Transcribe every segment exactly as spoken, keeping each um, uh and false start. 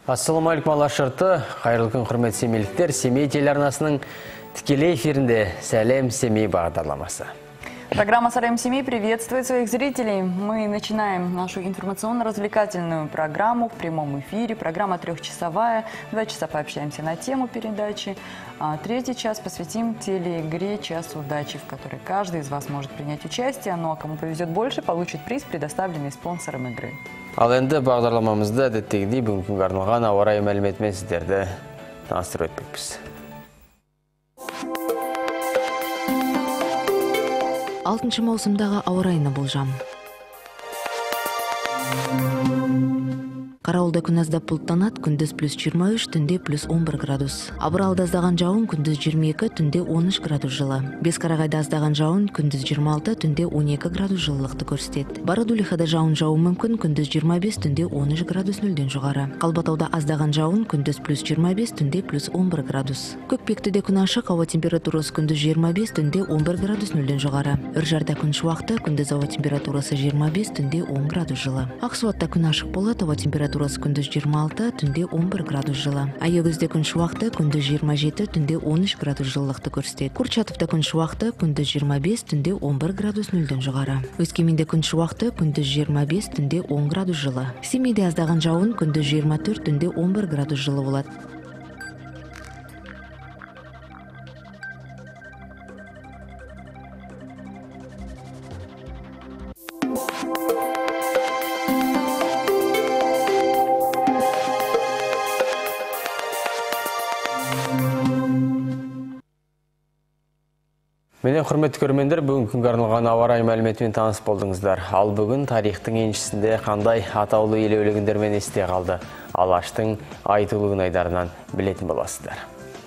Ассаламалейкум алашырты, қайырлы күн құрмет семейліктер, Семей телеарнасының тікелей эфирінде Сәлем Семей бағдарламасы. Программа «Сәлем Семей» приветствует своих зрителей. Мы начинаем нашу информационно-развлекательную программу в прямом эфире. Программа трехчасовая. Два часа пообщаемся на тему передачи. А третий час посвятим телеигре «Час удачи», в которой каждый из вас может принять участие. Ну а кому повезет больше, получит приз, предоставленный спонсором игры. Ал енді бағдарламамызда әдеттегідей бүгінгі арналған ауа райы мәліметімен сіздерді таныстырып өтпекпіз. алтыншы маусымдағы ауа райына болжам. Қарауылда күн аздап бұлттанат, күндіз плюс жиырма үш, түнде плюс он бір градус. Абыралда аздаған жауын, күндіз жиырма екі, түнде он үш градус жылы. Бесқарағайда аздаған жауын, күндіз жиырма алты, түнде он екі градус жылылықты көрсетеді. Барадулихада жауын жауы мүмкін, күндіз жиырма бес, түнде он үш градус нөлден жоғары. Қалбатауда аздаған жауын, күндіз плюс жиырма бес, түнде плюс он бір градус. Көкпектіде күн ашық, ауа температурасы күндіз жиырма бес, түнде он бір градус нөлден жоғары. Үржарда күн шуақты, күндіз ауа температурасы жиырма бес, түнде он градус жылы. Ақсуатта күн ашық болады, ауа температурасы күндіз жиырма алты, түнде он бір градус жылы. Аягөзде күн шуақты, күндіз жиырма жеті, түнде он үш градус жылылықты көрсетеді. Курчатовда күн шуақты, күндіз жиырма бес, түнде он бір градус нөлден жоғары. Өскеменде күн шуақты, күндіз жиырма бес, түнде он градус жылы. Семейде аздаған жауын, күндіз жиырма төрт, түнде он бір градус жылы болады. Менен құрметті көрермендер, бүгін күнге арналған ауа райы мәліметімен таныс болдыңыздар. Ал бүгін тарихтың еншісінде қандай атаулы елеулігіндермен есте қалды. Алаштың айтулы күн айдарынан білетін боласыздар.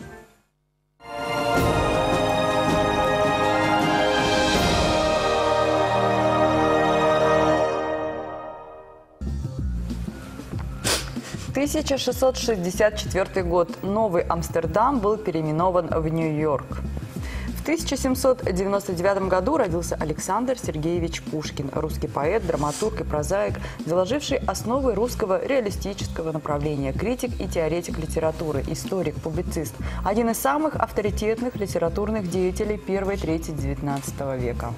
тысяча шестьсот шестьдесят четвёртый год. Новый Амстердам был переименован в Нью-Йорк. В тысяча семьсот девяносто девятом году родился Александр Сергеевич Пушкин, русский поэт, драматург и прозаик, заложивший основы русского реалистического направления, критик и теоретик литературы, историк, публицист, один из самых авторитетных литературных деятелей первой трети девятнадцатого века.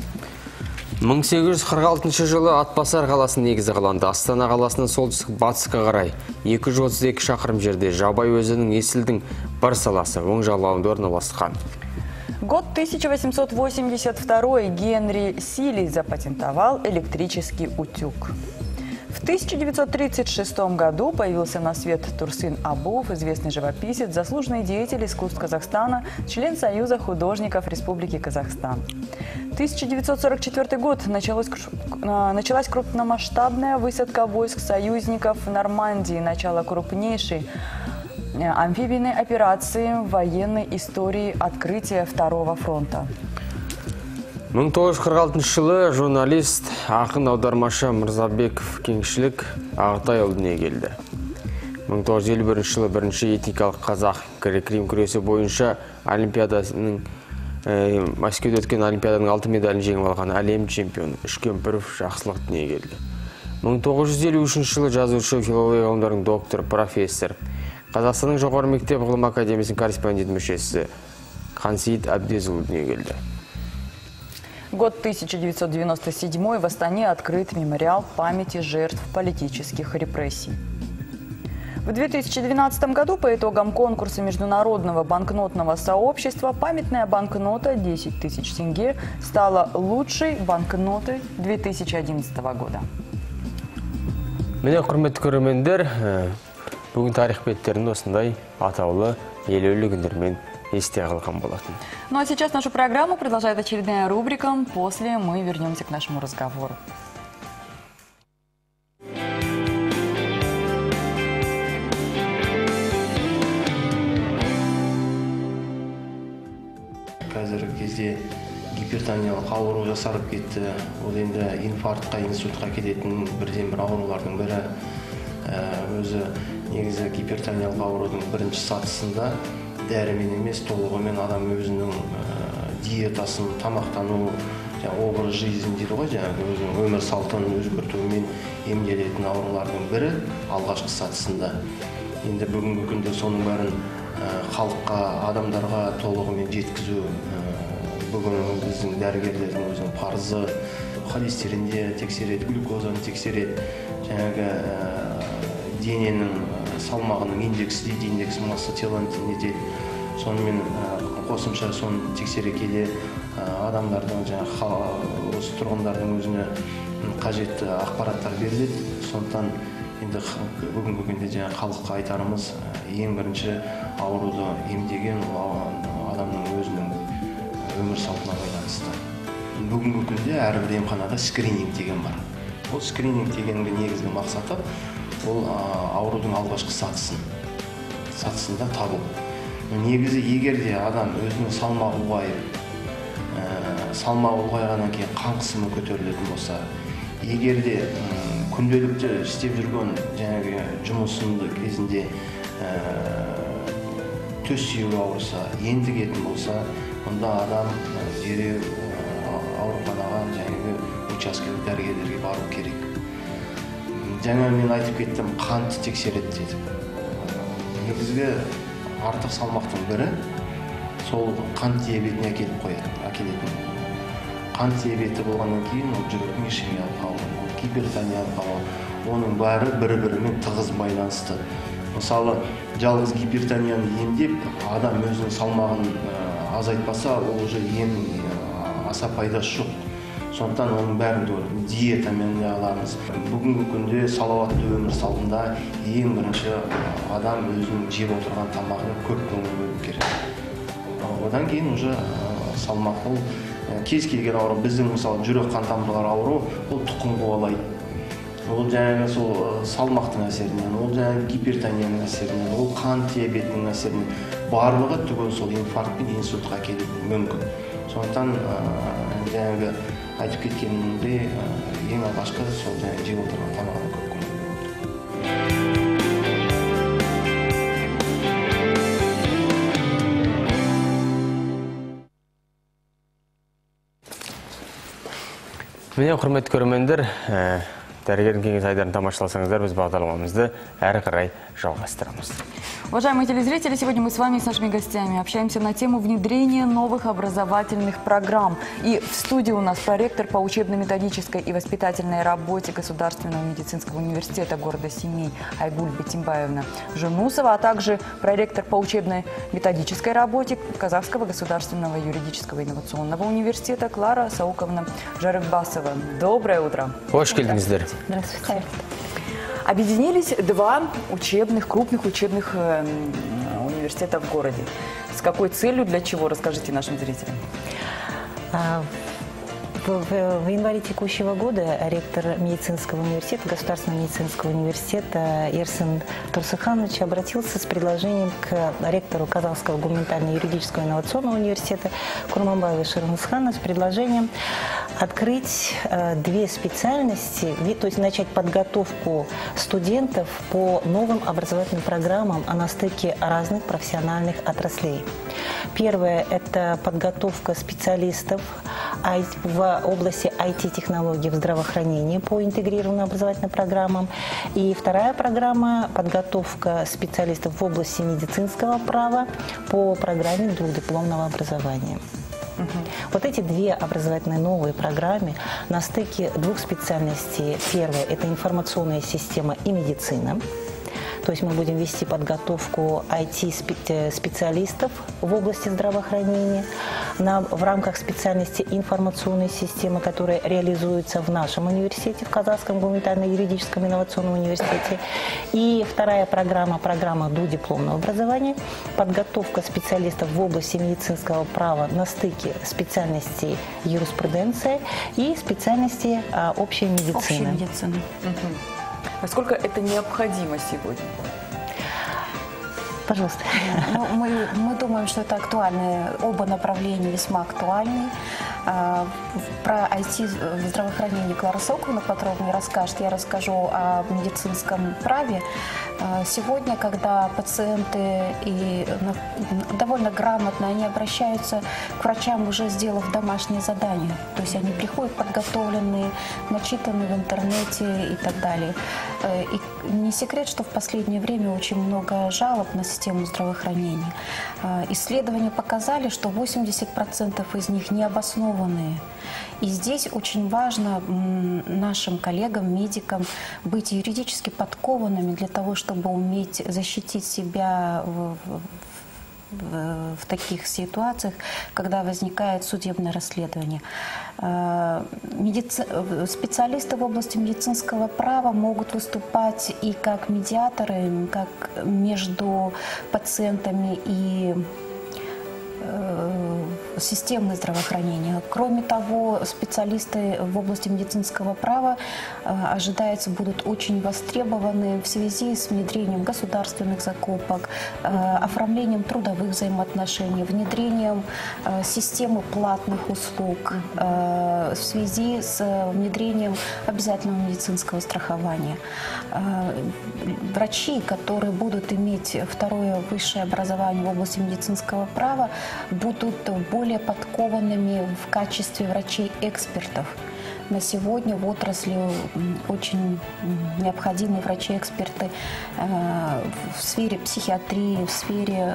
мың сегіз жүз қырық алтыншы жылы Атбасар қаласының негізі қаланды. Астана қаласының солтүстік батысқа қарай екі жүз отыз екі шақырым жерде Жабай өзінің Есілдің бір саласы оң жағалауында орналасқан. Год тысяча восемьсот восемьдесят второй. Генри Силий запатентовал электрический утюг. В тысяча девятьсот тридцать шестом году появился на свет Турсын Абуов, известный живописец, заслуженный деятель искусств Казахстана, член Союза художников Республики Казахстан. тысяча девятьсот сорок четвёртый год. Началось, началась крупномасштабная высадка войск союзников в Нормандии, начало крупнейшей амфибийной операции в военной истории открытия Второго фронта. мың тоғыз жүз қырық алтыншы жылы журналист, ақын аудармашы Мырзабеков Кеңшілік Ағытай дүниеге келді. мың тоғыз жүз елу бірінші жылы бірінші этникалық қазақ грек-рим күресі бойынша олимпиадасының Мәскеуде өткен олимпиаданың алтын медалін жеңіп алған әлем чемпионы Үшкемпіров Жақсылық дүниеге келді. мың тоғыз жүз елу үшінші жылы жазушы, филология ғылымдарының доктор, профессор, Қазақстанның жоғары мектеп ғылым академиясының корреспондент мүшесі Қансейіт Әбдезұлы дүниеге келді. Год тысяча девятьсот девяносто седьмой. В Астане открыт мемориал памяти жертв политических репрессий. В две тысячи двенадцатом году по итогам конкурса Международного банкнотного сообщества памятная банкнота десять тысяч тенге стала лучшей банкнотой две тысячи одиннадцатого года. Мене құрметті көрермендер, бүгін тарих беттерінде осындай атаулы елеулі күндермен есте қалған болатын. Ну а сейчас нашу программу продолжает очередная рубрика. После мы вернемся к нашему разговору. Қазіргі кезде гипертониялық ауру жасарып кетті. Ол енді инфарктқа, инсультқа келетін бірден бір аурулардың бірі. Өзі негізі гипертониялық аурудың бірінші сатысында дәрімен емес, толығымен адам өзінің диетасын, тамақтану образ жизни дейді ғой, жаңағы өзінің өмір салтын өзгертуімен емделетін аурулардың бірі алғашқы сатысында. Енді бүгінгі күнде соның бәрін халыққа, адамдарға толығымен жеткізу бүгін біздің дәрігерлердің өзінің парызы. Холестеринді тексереді, глюкозаны тексереді, жаңағы дененің салмағының индексі дейді, индекс масса телоны нетеді. Сонымен қосымша соны тексере келе адамдардың, жаңағы осы тұрғындардың өзіне қажетті ақпараттар беріледі. Сондықтан енді бүгінгі күнде жаңағы халыққа айтарымыз, ең бірінші ауруды емдеген адамның өзінің өмір салтына байланысты. Бүгінгі күнде әрбір емханада скрининг деген бар. Ол скрининг дегеннің негізгі мақсаты ол аурудың алғашқы сатысын, сатысында табу. Негізі егер де адам өзінің салмағы ұлғайып, салмағы ұлғайғаннан кейін қан қысымы көтерілетін болса, егер де күнделікті істеп жүрген жаңағы жұмысында кезінде төс сүйегі ауырса, ентігетін болса, онда адам дереу ауруханаға жаңағы учаскелік дәрігерлерге бару керек. Жаңа мен айтып кеттім, қант тексереді дедім. Негізгі артық салмақтың бірі сол қант диабетіне әкеліп қояды, әкелетін. Қант диабеті болғаннан кейін ол жүректің ишемиялық ауруы, гипертониялық ауруы, оның бәрі бір-бірімен тығыз байланысты. Мысалы, жалғыз гипертонияны емдеп, адам өзінің салмағын азайтпаса, ол уже ем аса пайдасы жоқ. Сондықтан оның бәрін диетамен аламыз. Бүгінгі күнде салауатты өмір салтында ең бірінші адам өзінің жеп отырған тамағына көп көңіл бөлу керек. Одан кейін уже салмақ ол кез келген ауру, біздің мысалы жүрек қан тамырлары ауру, ол тұқым қуалайды. Ол жаңағы сол салмақтың әсерінен, ол жаңағы гипертонияның әсерінен, ол қан диабетінің әсерінен барлығы түгел сол инфаркт пен инсультқа әкелуі мүмкін. Сондықтан жаңағы айтып кеткенімде ең алғашқы сол жаңағы жеп отырған тамағына көп көңіл бөлу. Міне, құрметті көрермендер, дәрігердің кеңес айдарын тамашаласаңыздар, біз бағдарламамызды әрі қарай жалғастырамыз. Уважаемые телезрители, сегодня мы с вами, с нашими гостями, общаемся на тему внедрения новых образовательных программ. И в студии у нас проректор по учебно-методической и воспитательной работе Государственного медицинского университета города Семей Айгуль Бетимбаевна Жунусова, а также проректор по учебно-методической работе Казахского государственного юридического инновационного университета Клара Сауковна Жарыкбасова. Доброе утро. Hoş geldinizler. Здравствуйте. Объединились два учебных, крупных учебных э, университета в городе. С какой целью, для чего? Расскажите нашим зрителям. В, в, в январе текущего года ректор медицинского университета, Государственного медицинского университета Ерсин Турсуханович обратился с предложением к ректору Казахского гуманитарно-юридического инновационного университета Курманбаевой Шернусхану с предложением открыть э, две специальности, то есть начать подготовку студентов по новым образовательным программам на стыке разных профессиональных отраслей. Первое – это подготовка специалистов в области ай ти-технологий в здравоохранении по интегрированным образовательным программам. И вторая программа – подготовка специалистов в области медицинского права по программе двухдипломного образования. Угу. Вот эти две образовательные новые программы на стыке двух специальностей. Первая – это информационная система и медицина. То есть мы будем вести подготовку ай ти-специалистов в области здравоохранения на, в рамках специальности информационной системы, которая реализуется в нашем университете, в Казахском гуманитарно-юридическом инновационном университете. И вторая программа, программа двухдипломного образования, подготовка специалистов в области медицинского права на стыке специальностей юриспруденции и специальности а, общей медицины. Общей медицины. Угу. Насколько это необходимо сегодня? Пожалуйста. Ну, мы, мы думаем, что это актуально. Оба направления весьма актуальны. А, про ай ти в здравоохранении Клара Сауковна подробнее расскажет. Я расскажу о медицинском праве. Сегодня, когда пациенты и довольно грамотно они обращаются к врачам, уже сделав домашнее задание, то есть они приходят подготовленные, начитанные в интернете и так далее. И не секрет, что в последнее время очень много жалоб на систему здравоохранения. Исследования показали, что восемьдесят процентов из них необоснованные. И здесь очень важно нашим коллегам, медикам быть юридически подкованными для того, чтобы уметь защитить себя в, в, в таких ситуациях, когда возникает судебное расследование. Медици... Специалисты в области медицинского права могут выступать и как медиаторы, как между пациентами и системы здравоохранения. Кроме того, специалисты в области медицинского права ожидается будут очень востребованы в связи с внедрением государственных закупок, оформлением трудовых взаимоотношений, внедрением системы платных услуг, в связи с внедрением обязательного медицинского страхования. Врачи, которые будут иметь второе высшее образование в области медицинского права, будут более подкованными в качестве врачей-экспертов. На сегодня в отрасли очень необходимы врачи-эксперты в сфере психиатрии, в сфере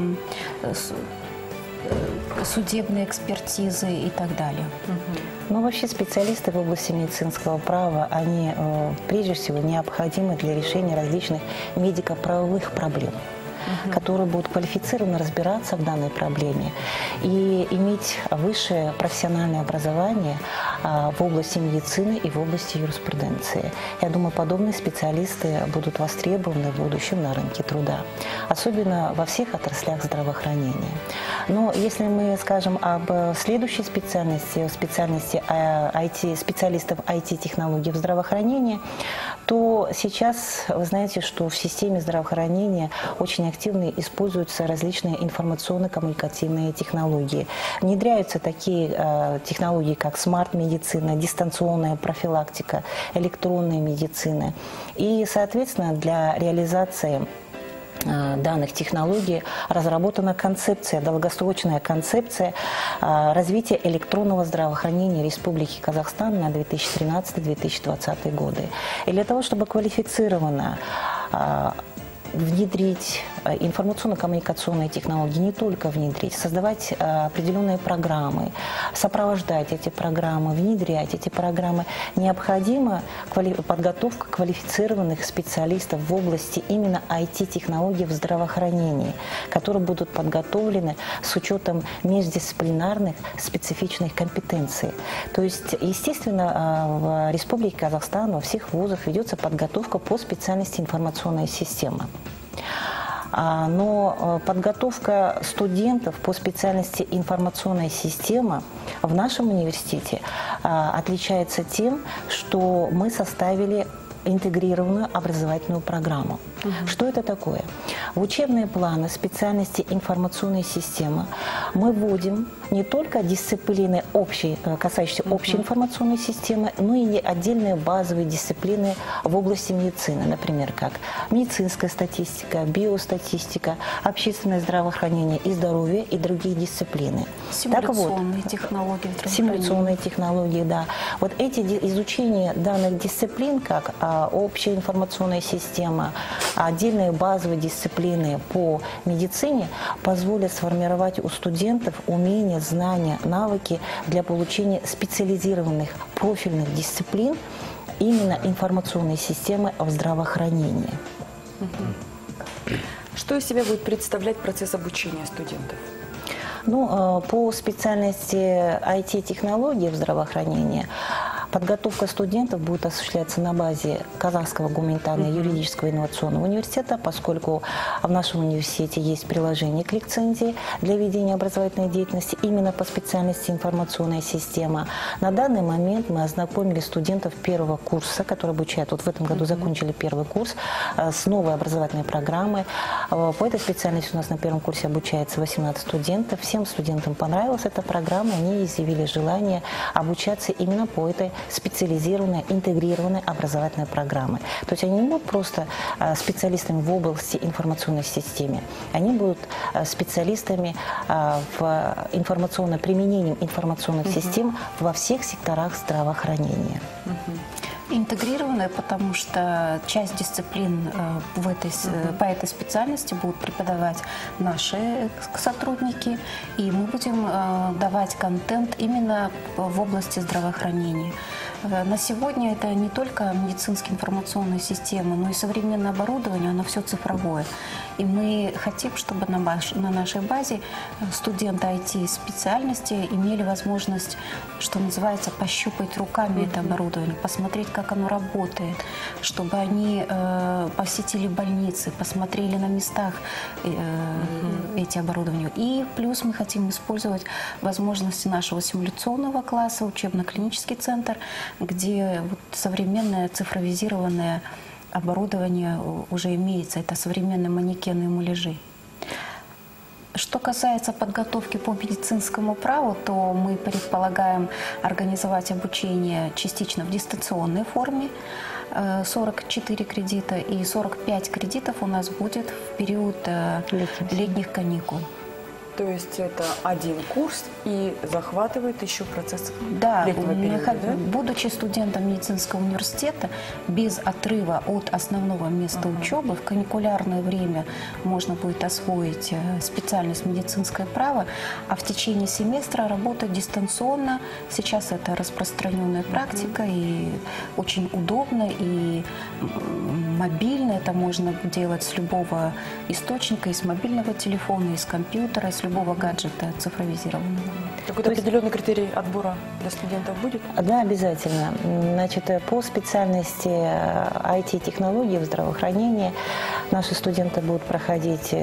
судебной экспертизы и так далее. Но вообще специалисты в области медицинского права, они прежде всего необходимы для решения различных медико-правовых проблем, Uh-huh. которые будут квалифицированно разбираться в данной проблеме и иметь высшее профессиональное образование а, в области медицины и в области юриспруденции. Я думаю, подобные специалисты будут востребованы в будущем на рынке труда, особенно во всех отраслях здравоохранения. Но если мы скажем об следующей специальности, специальности ай ти, специалистов ай ти-технологий в здравоохранении, то сейчас вы знаете, что в системе здравоохранения очень активно используются различные информационно-коммуникативные технологии. Внедряются такие э, технологии, как смарт-медицина, дистанционная профилактика, электронная медицина. И, соответственно, для реализации данных технологий разработана концепция, долгосрочная концепция развития электронного здравоохранения Республики Казахстан на две тысячи тринадцатый — две тысячи двадцатый годы. И для того, чтобы квалифицированно внедрить информационно-коммуникационные технологии, не только внедрить, создавать определенные программы, сопровождать эти программы, внедрять эти программы, необходима подготовка квалифицированных специалистов в области именно ай ти-технологий в здравоохранении, которые будут подготовлены с учетом междисциплинарных специфичных компетенций. То есть, естественно, в Республике Казахстан во всех вузах ведется подготовка по специальности информационная система. Но подготовка студентов по специальности информационная система в нашем университете отличается тем, что мы составили интегрированную образовательную программу. Угу. Что это такое? В учебные планы специальности информационная система мы вводим не только дисциплины общие, касающиеся угу. общей информационной системы, но и отдельные базовые дисциплины в области медицины, например, как медицинская статистика, биостатистика, общественное здравоохранение и здоровье и другие дисциплины. Симуляционные вот, технологии. Симуляционные технологии, да. Вот эти изучения данных дисциплин, как общая информационная система, отдельные базовые дисциплины по медицине, позволят сформировать у студентов умения, знания, навыки для получения специализированных профильных дисциплин именно информационной системы в здравоохранении. Что из себя будет представлять процесс обучения студентов? Ну, по специальности ай ти-технологии в здравоохранении подготовка студентов будет осуществляться на базе Казахского гуманитарно-юридического инновационного университета, поскольку в нашем университете есть приложение к лицензии для ведения образовательной деятельности именно по специальности информационная система. На данный момент мы ознакомили студентов первого курса, которые обучают, вот в этом году закончили первый курс, с новой образовательной программой. По этой специальности у нас на первом курсе обучается восемнадцать студентов. Всем студентам понравилась эта программа, они изъявили желание обучаться именно по этой специализированные, интегрированные образовательные программы. То есть они не будут просто специалистами в области информационной системы, они будут специалистами в информационном применении информационных uh-huh. систем во всех секторах здравоохранения. Uh-huh. Интегрированные, потому что часть дисциплин э, в этой, uh-huh. по этой специальности будут преподавать наши сотрудники, и мы будем э, давать контент именно в области здравоохранения. Э, на сегодня это не только медицинские информационные системы, но и современное оборудование, оно все цифровое. И мы хотим, чтобы на, баш, на нашей базе студенты ай ти-специальности имели возможность, что называется, пощупать руками uh-huh. это оборудование, посмотреть, как оно работает, чтобы они э, посетили больницы, посмотрели на местах э, uh-huh. эти оборудования. И плюс мы хотим использовать возможности нашего симуляционного класса, учебно-клинический центр, где вот современное цифровизированное оборудование уже имеется. Это современные манекены и муляжи. Что касается подготовки по медицинскому праву, то мы предполагаем организовать обучение частично в дистанционной форме, сорок четыре кредита, и сорок пять кредитов у нас будет в период летних, летних каникул. То есть это один курс и захватывает еще процесс да, летнего периода, да? Будучи студентом медицинского университета, без отрыва от основного места uh-huh. учебы, в каникулярное время можно будет освоить специальность медицинское право, а в течение семестра работать дистанционно. Сейчас это распространенная практика, uh-huh. и очень удобно, и мобильно. Это можно делать с любого источника, из мобильного телефона, из компьютера, из любого гаджета цифровизированного. Какой-то определенный критерий отбора для студентов будет? Да, обязательно. Значит, по специальности ай ти-технологии в здравоохранении наши студенты будут проходить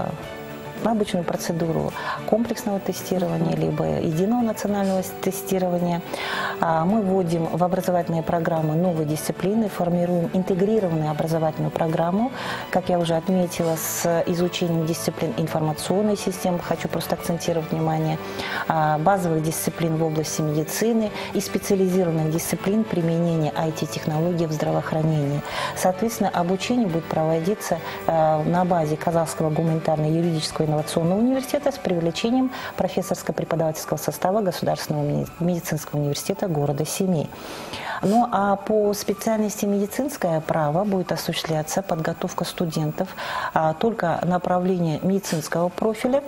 обычную процедуру комплексного тестирования, либо единого национального тестирования. Мы вводим в образовательные программы новые дисциплины, формируем интегрированную образовательную программу, как я уже отметила, с изучением дисциплин информационной системы, хочу просто акцентировать внимание, базовых дисциплин в области медицины и специализированных дисциплин применения ай ти-технологий в здравоохранении. Соответственно, обучение будет проводиться на базе Казахского гуманитарно-юридического инновационного университета с привлечением профессорско-преподавательского состава Государственного медицинского университета города Семей. Ну а по специальности медицинское право будет осуществляться подготовка студентов а, только направления медицинского профиля.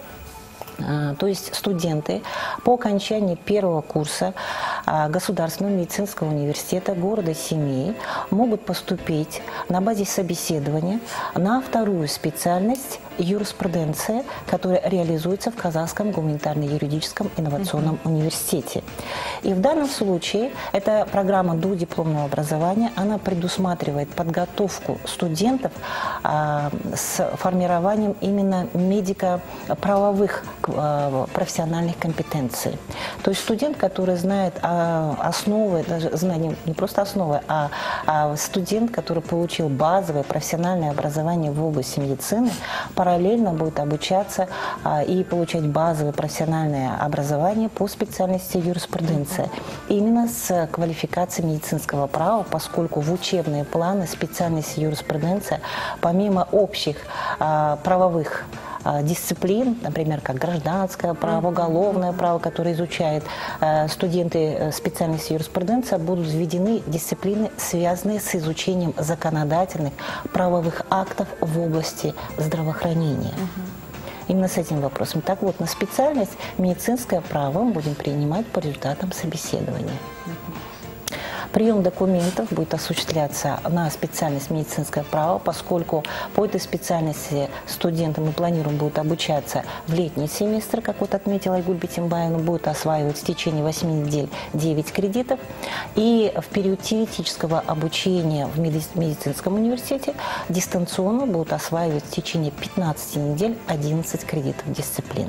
То есть студенты по окончании первого курса Государственного медицинского университета города Семей могут поступить на базе собеседования на вторую специальность юриспруденция, которая реализуется в Казахском гуманитарно-юридическом инновационном uh-huh. университете. И в данном случае эта программа додипломного образования, она предусматривает подготовку студентов а, с формированием именно медико-правовых а, профессиональных компетенций. То есть студент, который знает а, основы, даже знания не просто основы, а, а студент, который получил базовое профессиональное образование в области медицины, параллельно будет обучаться а, и получать базовое профессиональное образование по специальности юриспруденция. Именно с квалификацией медицинского права, поскольку в учебные планы специальности юриспруденция, помимо общих а, правовых дисциплин, например, как гражданское право, уголовное право, которое изучают э, студенты специальности юриспруденция, будут введены дисциплины, связанные с изучением законодательных правовых актов в области здравоохранения. Uh-huh. Именно с этим вопросом. Так вот, на специальность медицинское право мы будем принимать по результатам собеседования. Uh-huh. Прием документов будет осуществляться на специальность медицинское право, поскольку по этой специальности студенты, мы планируем, будут обучаться в летний семестр, как вот отметила Айгуль Битимбаевна, будут осваивать в течение восьми недель девять кредитов. И в период теоретического обучения в медицинском университете дистанционно будут осваивать в течение пятнадцати недель одиннадцать кредитов дисциплин.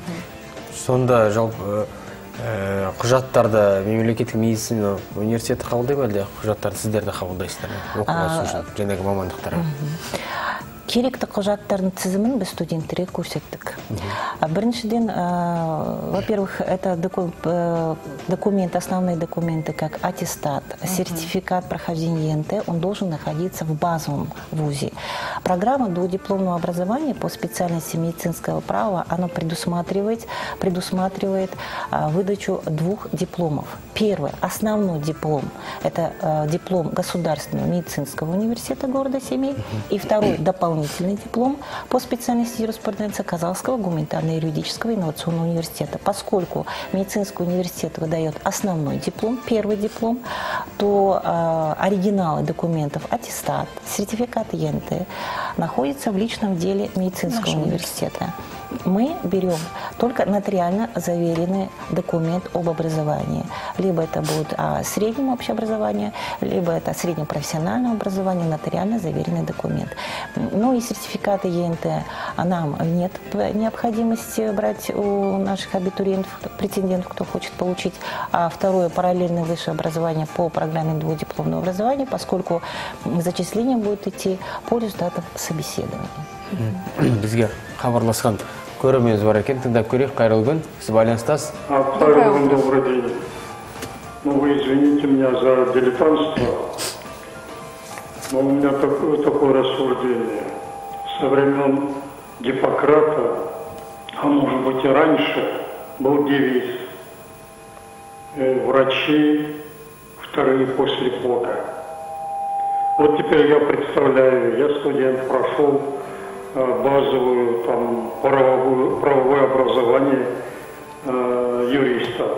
Сонда жалпы құжаттарды мемлекеттік медицина университеті қабылдай ма, әлде құжаттарды сіздерді қабылдайсыздар ма? Оқуға түсу үшін, жаңағы мамандықтарға. керекті құжаттардың тізімін біз студенттерге көрсеттік. Біріншіден, во-первых, это документы, основные документы, как аттестат, сертификат прохождения ЕНТ, он должен находиться в базовом вузе. Программа додипломного образования по специальности медицинского права, она предусматривает, предусматривает выдачу двух дипломов. Первый, основной диплом, это диплом Государственного медицинского университета города Семей, и второй, дополнительный диплом по специальности юриспруденция Казахского гуманитарно-юридического инновационного университета. Поскольку медицинский университет выдает основной диплом, первый диплом, то э, оригиналы документов, аттестат, сертификат ЕНТ находятся в личном деле медицинского Наш университета. Мы берем только нотариально заверенный документ об образовании. Либо это будет о среднем общеобразовании, либо это среднепрофессиональное образование, нотариально заверенный документ. Ну и сертификаты ЕНТ нам нет необходимости брать у наших абитуриентов, претендентов, кто хочет получить а второе параллельное высшее образование по программе двухдипломного образования, поскольку зачисление будет идти по результатам собеседования. Бізге хабарласқан көрерменіміз бар екен, тыңдап көрейік. Қайырлы күн, сіз байланыстасыз. Қайырлы күн, добрый день. Ну, вы извините меня за дилетантство, но у меня такое, такое рассуждение. Со времен Гиппократа, а может быть и раньше, был девиз: врачи вторые после Бога. Вот теперь я представляю, я студент, прошел базовую, там, правовую, правовое образование э, юриста.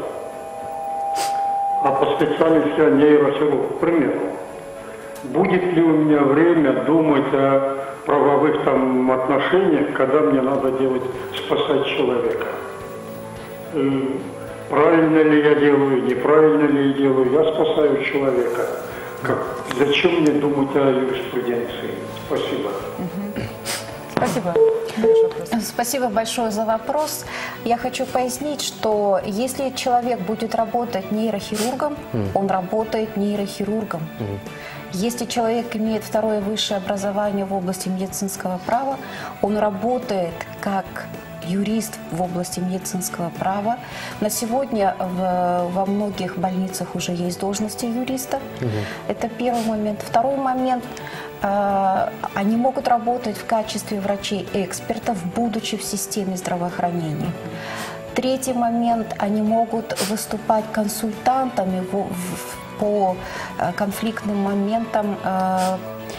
А по специальности я нейрохирург, к примеру. Будет ли у меня время думать о правовых там отношениях, когда мне надо делать, спасать человека? Э, правильно ли я делаю, неправильно ли я делаю, я спасаю человека. Как? Зачем мне думать о юриспруденции? Спасибо. Спасибо. Спасибо большое за вопрос. Я хочу пояснить, что если человек будет работать нейрохирургом, mm. он работает нейрохирургом. Mm. Если человек имеет второе высшее образование в области медицинского права, он работает как юрист в области медицинского права. На сегодня в, во многих больницах уже есть должности юриста. Угу. Это первый момент. Второй момент. Э, они могут работать в качестве врачей-экспертов, будучи в системе здравоохранения. Третий момент. Они могут выступать консультантами в, в, по конфликтным моментам э,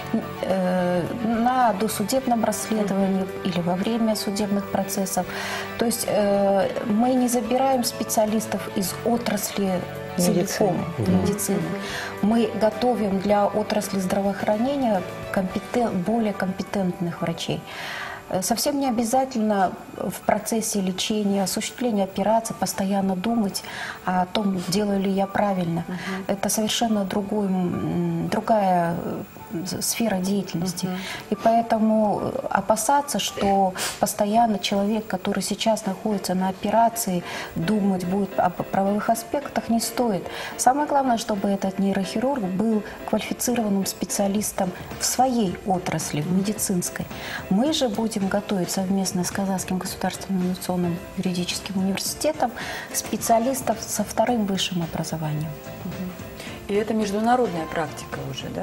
на досудебном расследовании или во время судебных процессов. То есть э, мы не забираем специалистов из отрасли целиком медицины. Мы готовим для отрасли здравоохранения компетен... более компетентных врачей. Совсем не обязательно в процессе лечения, осуществления операции постоянно думать о том, делаю ли я правильно. Uh-huh. Это совершенно другой, другая сфера деятельности. Uh-huh. И поэтому опасаться, что постоянно человек, который сейчас находится на операции, думать будет о правовых аспектах, не стоит. Самое главное, чтобы этот нейрохирург был квалифицированным специалистом в своей отрасли, в медицинской. Мы же будем готовить совместно с Казахским государственным инновационным юридическим университетом специалистов со вторым высшим образованием. И это международная практика уже, да?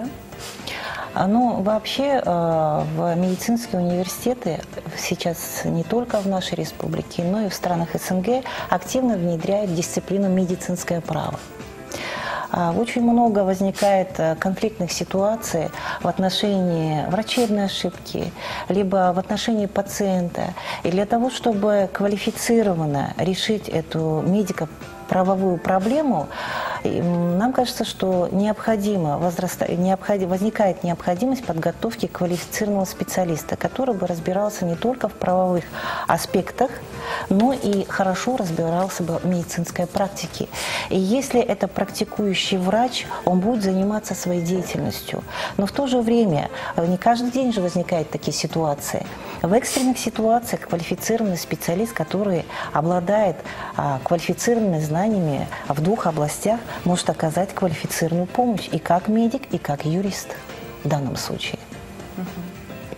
Ну, вообще, в медицинские университеты сейчас не только в нашей республике, но и в странах СНГ активно внедряют дисциплину медицинское право. Очень много возникает конфликтных ситуаций в отношении врачебной ошибки, либо в отношении пациента. И для того, чтобы квалифицированно решить эту медико-правовую проблему, нам кажется, что необходимо возраста... необходим... возникает необходимость подготовки квалифицированного специалиста, который бы разбирался не только в правовых аспектах, но и хорошо разбирался бы в медицинской практике. И если это практикующий врач, он будет заниматься своей деятельностью. Но в то же время не каждый день же возникают такие ситуации. В экстренных ситуациях квалифицированный специалист, который обладает а, квалифицированными знаниями в двух областях, может оказать квалифицированную помощь и как медик, и как юрист в данном случае.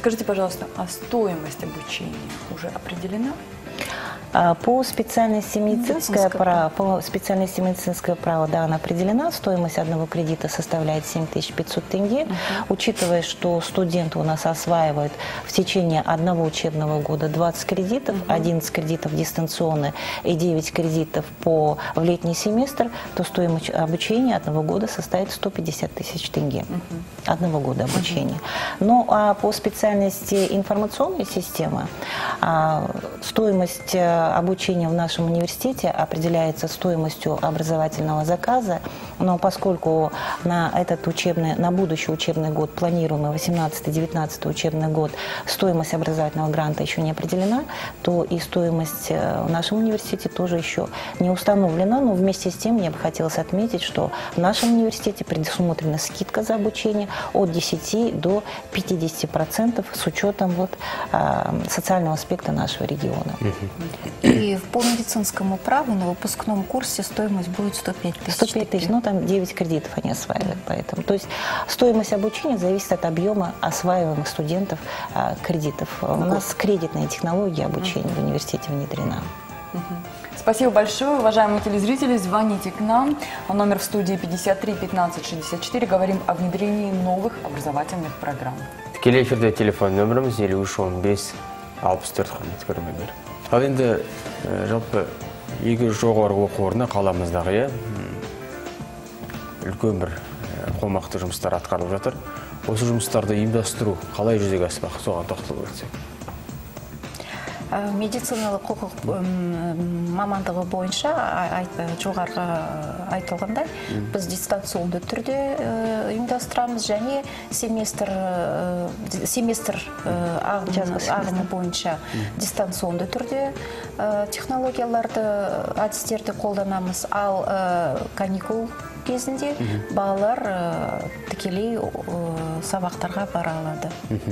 Скажите, пожалуйста, а стоимость обучения уже определена? По специальности медицинское право, по специальности медицинское право, да, она определена. Стоимость одного кредита составляет семь тысяч пятьсот тенге. Uh-huh. Учитывая, что студенты у нас осваивают в течение одного учебного года двадцать кредитов, uh-huh. одиннадцать кредитов дистанционно и девять кредитов по в летний семестр, то стоимость обучения одного года составит сто пятьдесят тысяч тенге. Uh-huh. Одного года обучения. Uh-huh. Ну а по специальности информационной системы а, стоимость обучение в нашем университете определяется стоимостью образовательного заказа, но поскольку на этот учебный, на будущий учебный год, планируемый восемнадцатый-девятнадцатый учебный год, стоимость образовательного гранта еще не определена, то и стоимость в нашем университете тоже еще не установлена. Но вместе с тем мне бы хотелось отметить, что в нашем университете предусмотрена скидка за обучение от десяти до пятидесяти процентов с учетом вот, социального аспекта нашего региона. И по медицинскому праву на выпускном курсе стоимость будет сто пять тысяч. сто пять тысяч, ну там девять кредитов они осваивают, поэтому. То есть стоимость обучения зависит от объема осваиваемых студентов а, кредитов. У нас кредитная технология обучения в университете внедрена. Спасибо большое, уважаемые телезрители. Звоните к нам. Номер в студии пятьдесят три пятнадцать шестьдесят четыре. Говорим о внедрении новых образовательных программ. Тікелей эфирде телефон нөміріміз елу үш он бес алпыс төрт құрметті көрермендер. Ал енді жалпы екі жоғары оқу орны қаламыздағы үлкен бір қомақты жұмыстар атқарылып жатыр. Осы жұмыстарды ұйымдастыру қалай жүзеге аспақ, соған тоқталып өтсек. Медициналық құқық мамандығы бойынша жоғарғы айтылғандай біз дистанционды түрде ұйымдастырамыз және семестр семестр ағымы бойынша дистанционды түрде технологияларды, әдістерді қолданамыз. Ал каникул кезінде балалар тікелей сабақтарға бара алады.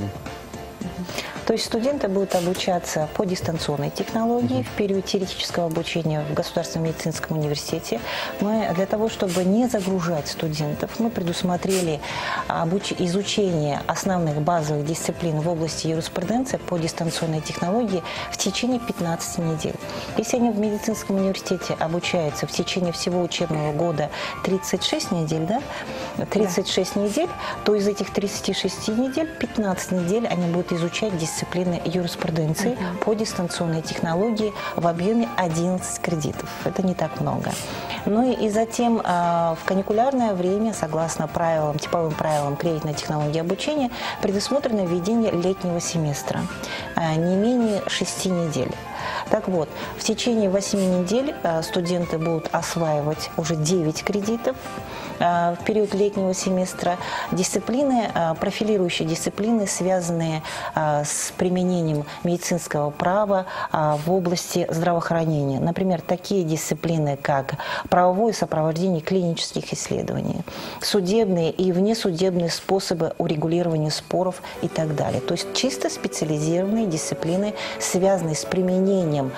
То есть студенты будут обучаться по дистанционной технологии в период теоретического обучения в Государственном медицинском университете. Мы для того, чтобы не загружать студентов, мы предусмотрели обуч... изучение основных базовых дисциплин в области юриспруденции по дистанционной технологии в течение пятнадцати недель. Если они в медицинском университете обучаются в течение всего учебного года тридцать шесть недель, да? тридцать шесть да. недель, то из этих тридцати шести недель пятнадцать недель они будут изучать дисциплины юриспруденции uh-huh. по дистанционной технологии в объеме одиннадцати кредитов. Это не так много. Ну и, и затем э, в каникулярное время, согласно правилам, типовым правилам кредитной технологии обучения, предусмотрено введение летнего семестра, э, не менее шести недель. Так вот, в течение восьми недель э, студенты будут осваивать уже девять кредитов. В период летнего семестра дисциплины, профилирующие дисциплины, связанные с применением медицинского права в области здравоохранения. Например, такие дисциплины, как правовое сопровождение клинических исследований, судебные и внесудебные способы урегулирования споров и так далее. То есть чисто специализированные дисциплины, связанные с применением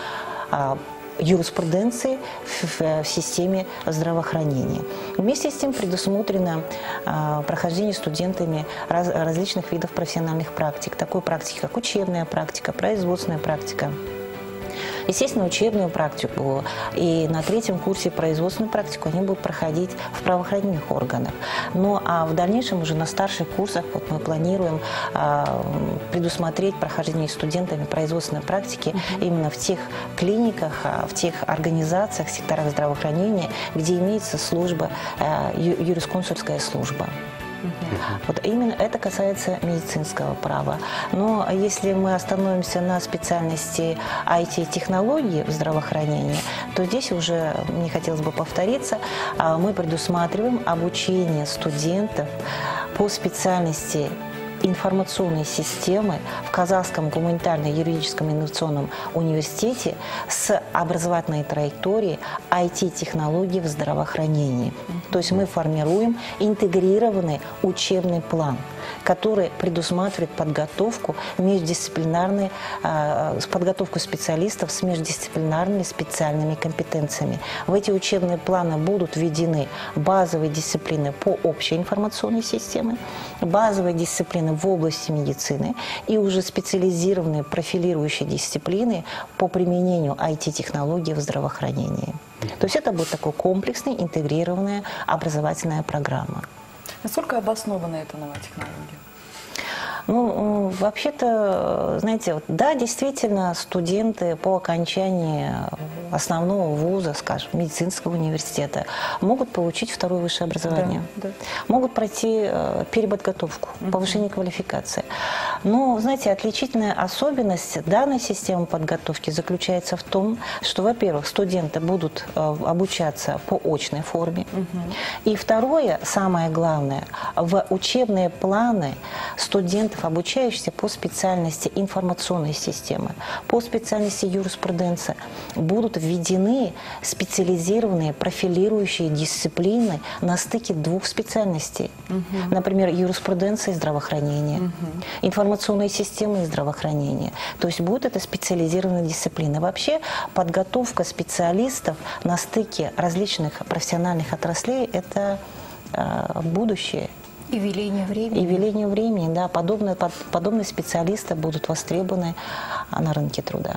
юриспруденции в, в системе здравоохранения. Вместе с тем предусмотрено а, прохождение студентами раз, различных видов профессиональных практик. Такой практики, как учебная практика, производственная практика. Естественно, учебную практику и на третьем курсе производственную практику они будут проходить в правоохранительных органах. Ну а в дальнейшем уже на старших курсах вот мы планируем а, предусмотреть прохождение студентами производственной практики uh-huh. именно в тех клиниках, а, в тех организациях, секторах здравоохранения, где имеется служба, а, ю, юрисконсульская служба. Вот именно это касается медицинского права. Но если мы остановимся на специальности ай ти-технологии в здравоохранении, то здесь уже, мне хотелось бы повториться, мы предусматриваем обучение студентов по специальности информационной системы в Казахском гуманитарно-юридическом инновационном университете с образовательной траекторией ай ти-технологий в здравоохранении. То есть мы формируем интегрированный учебный план. который предусматривает подготовку междисциплинарной, подготовку специалистов с междисциплинарными специальными компетенциями. В эти учебные планы будут введены базовые дисциплины по общей информационной системе, базовые дисциплины в области медицины и уже специализированные профилирующие дисциплины по применению ай ти-технологий в здравоохранении. То есть это будет такая комплексная, интегрированная образовательная программа. Насколько обоснована эта новая технология? Ну, вообще-то, знаете, вот, да, действительно, студенты по окончании основного вуза, скажем, медицинского университета, могут получить второе высшее образование, да, да. Могут пройти э, переподготовку, uh-huh. повышение квалификации. Но, знаете, отличительная особенность данной системы подготовки заключается в том, что, во-первых, студенты будут э, обучаться по очной форме, uh-huh. и второе, самое главное, в учебные планы студентов, обучающихся по специальности информационной системы, по специальности юриспруденция, будут введены специализированные профилирующие дисциплины на стыке двух специальностей. Угу. Например, юриспруденция и здравоохранение, угу. информационные системы и здравоохранение. То есть будет это специализированная дисциплина. Вообще подготовка специалистов на стыке различных профессиональных отраслей – это э, будущее. И веление времени. И веление времени, да. Подобные, под, подобные специалисты будут востребованы на рынке труда.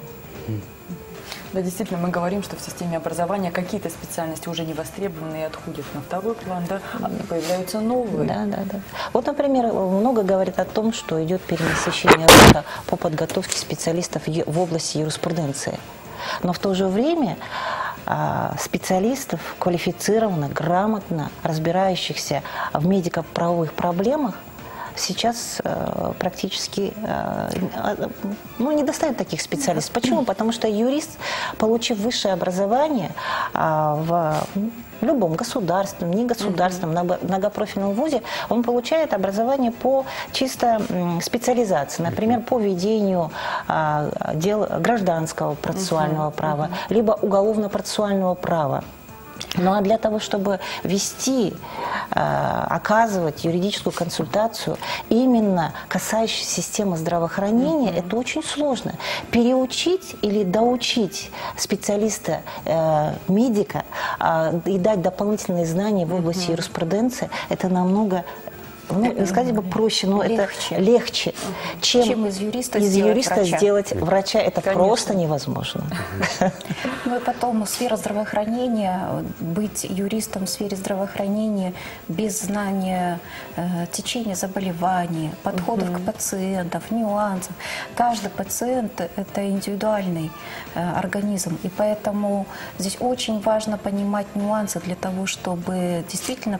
Да, действительно, мы говорим, что в системе образования какие-то специальности уже не востребованы и отходят на второй план, да, а появляются новые. Да, да, да. Вот, например, много говорит о том, что идет перенасыщение рынка по подготовке специалистов в области юриспруденции. Но в то же время специалистов, квалифицированно, грамотно разбирающихся в медико-правовых проблемах, сейчас э, практически э, ну, не достает таких специалистов. Почему? Потому что юрист, получив высшее образование э, в любом государственном, негосударственном, многопрофильном вузе, он получает образование по чисто специализации, например, по ведению э, дел гражданского процессуального права, либо уголовно-процессуального права. Ну а для того, чтобы вести, э, оказывать юридическую консультацию, именно касающуюся системы здравоохранения, mm-hmm. это очень сложно. Переучить или доучить специалиста, э, медика э, и дать дополнительные знания в области mm-hmm. юриспруденции, это намного... Ну, не сказать бы проще, но легче. Это легче, чем, чем из юриста, из сделать, юриста врача. сделать врача. Это Конечно. Просто невозможно. Ну и потом сфера здравоохранения, быть юристом в сфере здравоохранения без знания э, течения заболеваний, подходов угу. к пациентам, нюансов. Каждый пациент – это индивидуальный э, организм, и поэтому здесь очень важно понимать нюансы для того, чтобы действительно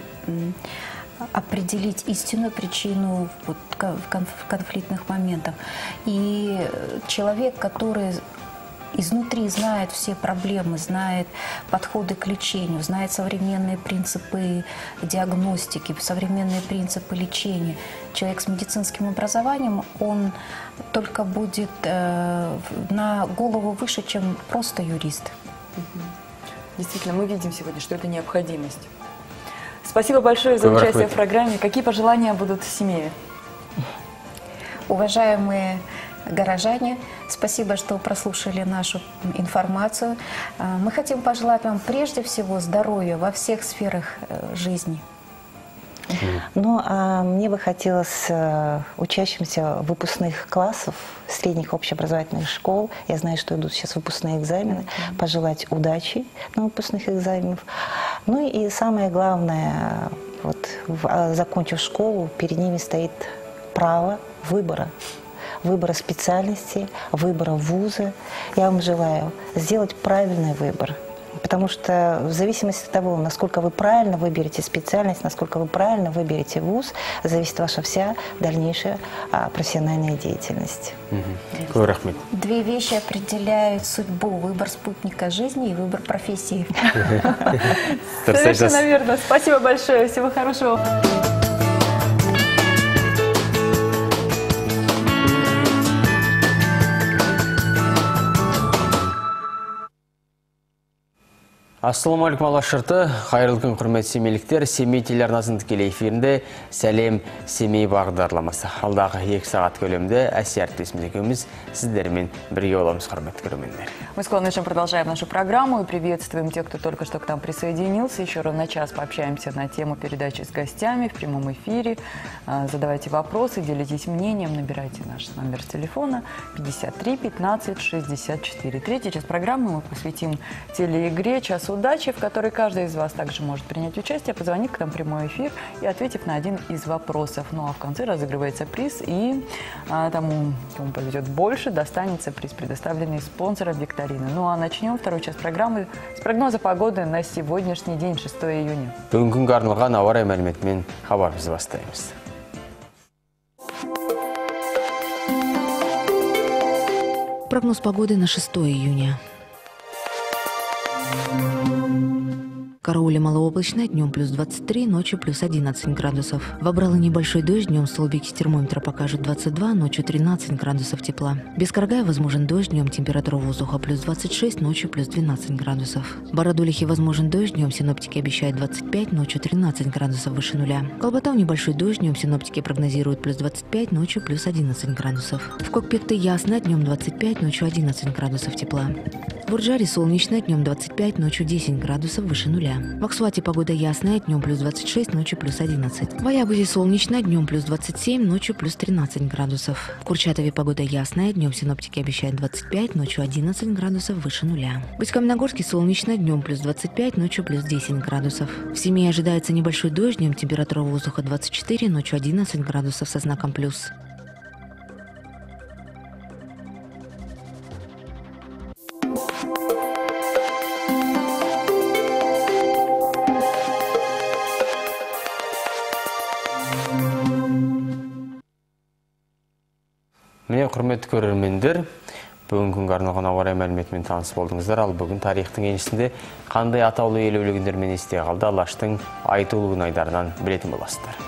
определить истинную причину вот, в конфликтных моментах. И человек, который изнутри знает все проблемы, знает подходы к лечению, знает современные принципы диагностики, современные принципы лечения. Человек с медицинским образованием, он только будет э, на голову выше, чем просто юрист. Действительно, мы видим сегодня, что это необходимость. Спасибо большое за участие в программе. Какие пожелания будут семье? Уважаемые горожане, спасибо, что прослушали нашу информацию. Мы хотим пожелать вам прежде всего здоровья во всех сферах жизни. Ну, а мне бы хотелось учащимся выпускных классов, средних общеобразовательных школ, я знаю, что идут сейчас выпускные экзамены, mm-hmm. пожелать удачи на выпускных экзаменах. Ну и самое главное, вот, закончив школу, перед ними стоит право выбора. Выбора специальности, выбора вуза. Я вам желаю сделать правильный выбор. Потому что в зависимости от того, насколько вы правильно выберете специальность, насколько вы правильно выберете вуз, зависит ваша вся дальнейшая а, профессиональная деятельность. Угу. Две вещи определяют судьбу: выбор спутника жизни и выбор профессии. Совершенно верно. Спасибо большое. Всего хорошего. Ассаламалейкум алашырты, қайырлы күн құрметті семейліктер, Семей телеарнасының тікелей эфирінде сәлем Семей бағдарламасы. Алдағы екі сағат көлемінде әсия әріптесіміз екеуміз сіздермен бірге боламыз, құрметті көрермендер. Мы с Конышем продолжаем нашу программу и приветствуем тех, кто только что к нам присоединился. Еще ровно на час пообщаемся на тему передачи с гостями в прямом эфире. Задавайте вопросы, делитесь мнением, набирайте наш номер телефона пятьдесят три пятнадцать шестьдесят четыре. Третий час программы мы посвятим телеигре «Час удачи», в которой каждый из вас также может принять участие, позвонив к нам в прямой эфир и ответив на один из вопросов. Ну а в конце разыгрывается приз, и а, тому, кому повезет больше, достанется приз, предоставленный спонсором викторины. Ну а начнем вторую часть программы с прогноза погоды на сегодняшний день, шестое июня. Бүгінгі арналған ауа райы мәліметімен хабарымызды бастаймыз. Прогноз погоды на шестое июня. Карауле малооблачно, днем плюс двадцать три, ночью плюс одиннадцать градусов. В Абралы небольшой дождь, днем столбики термометра покажут двадцать два, ночью тринадцать градусов тепла. Без Каргая возможен дождь, днем температура воздуха плюс двадцать шесть, ночью плюс двенадцать градусов. В Бородулихе возможен дождь, днем синоптики обещают двадцать пять, ночью тринадцать градусов выше нуля. В Колбатау небольшой дождь, днем синоптики прогнозируют плюс двадцать пять, ночью плюс одиннадцать градусов. В Кокпекте ясно, днем двадцать пять, ночью одиннадцать градусов тепла. В Урджаре солнечно, днем двадцать пять, ночью десять градусов выше нуля. В Аксуате погода ясная, днем плюс двадцать шесть, ночью плюс одиннадцать. В Аягузе солнечно, днем плюс двадцать семь, ночью плюс тринадцать градусов. В Курчатове погода ясная, днем синоптики обещают двадцать пять, ночью одиннадцать градусов выше нуля. В Усть-Каменогорске солнечно, днем плюс двадцать пять, ночью плюс десять градусов. В Семее ожидается небольшой дождь, днем температура воздуха двадцать четыре, ночью одиннадцать градусов со знаком плюс. Міне құрметті көрермендер, бүгін күнгі арналған ауа райы мәліметімен таныс болдыңыздар. Ал бүгін тарихтың еншісінде қандай атаулы елеулі күндермен есте қалды Алаштың айтулы күн айдарынан білетін боласыздар.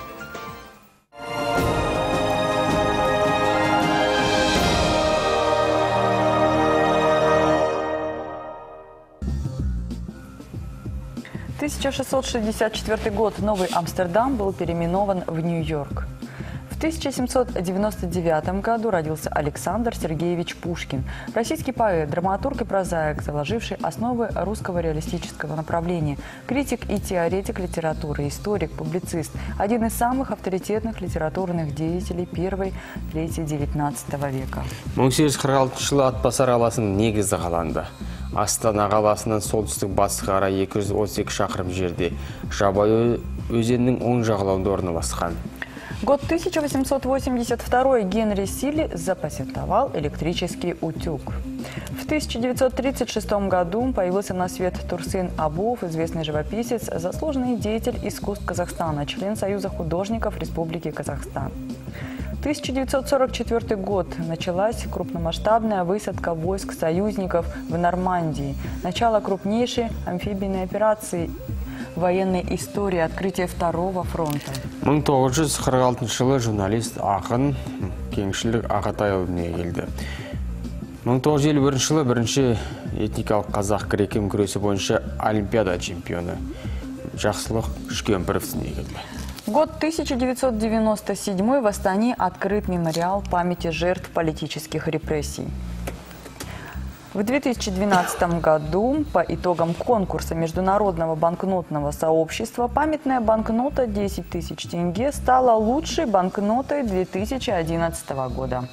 тысяча шестьсот шестьдесят четвёртый год. Новый Амстердам был переименован в Нью-Йорк. В тысяча семьсот девяносто девятом году родился Александр Сергеевич Пушкин, российский поэт, драматург и прозаик, заложивший основы русского реалистического направления, критик и теоретик литературы, историк, публицист, один из самых авторитетных литературных деятелей первой трети девятнадцатого века. мың сегіз жүз қырық алтыншы жылы Атбасар қаласының негізі қаланды. Астана қаласынан солтүстік батысқа қарай екі жүз отыз екі шақырым жерде Жабай өзенінің оң жағалауында орналасқан. Год тысяча восемьсот восемьдесят второй. Генри Силли запатентовал электрический утюг. В тысяча девятьсот тридцать шестом году появился на свет Турсын Абуов, известный живописец, заслуженный деятель искусств Казахстана, член Союза художников Республики Казахстан. тысяча девятьсот сорок четвёртый год. Началась крупномасштабная высадка войск союзников в Нормандии. Начало крупнейшей амфибийной операции военной истории, открытие второго фронта. мың тоғыз жүз қырық алтыншы жылы журналист ақын Кеңшілік Ағатайұлы дүниеге келді. мың тоғыз жүз елу бірінші жылы бірінші этникалық қазақ грек-рим күресі бойынша олимпиада чемпионы Жақсылық Үшкемпіров дүниеге келді. Год тысяча девятьсот девяносто седьмой. В Астане открыт мемориал памяти жертв политических репрессий. В две тысячи двенадцатом году по итогам конкурса Международного банкнотного сообщества памятная банкнота десять тысяч тенге стала лучшей банкнотой две тысячи одиннадцатого года.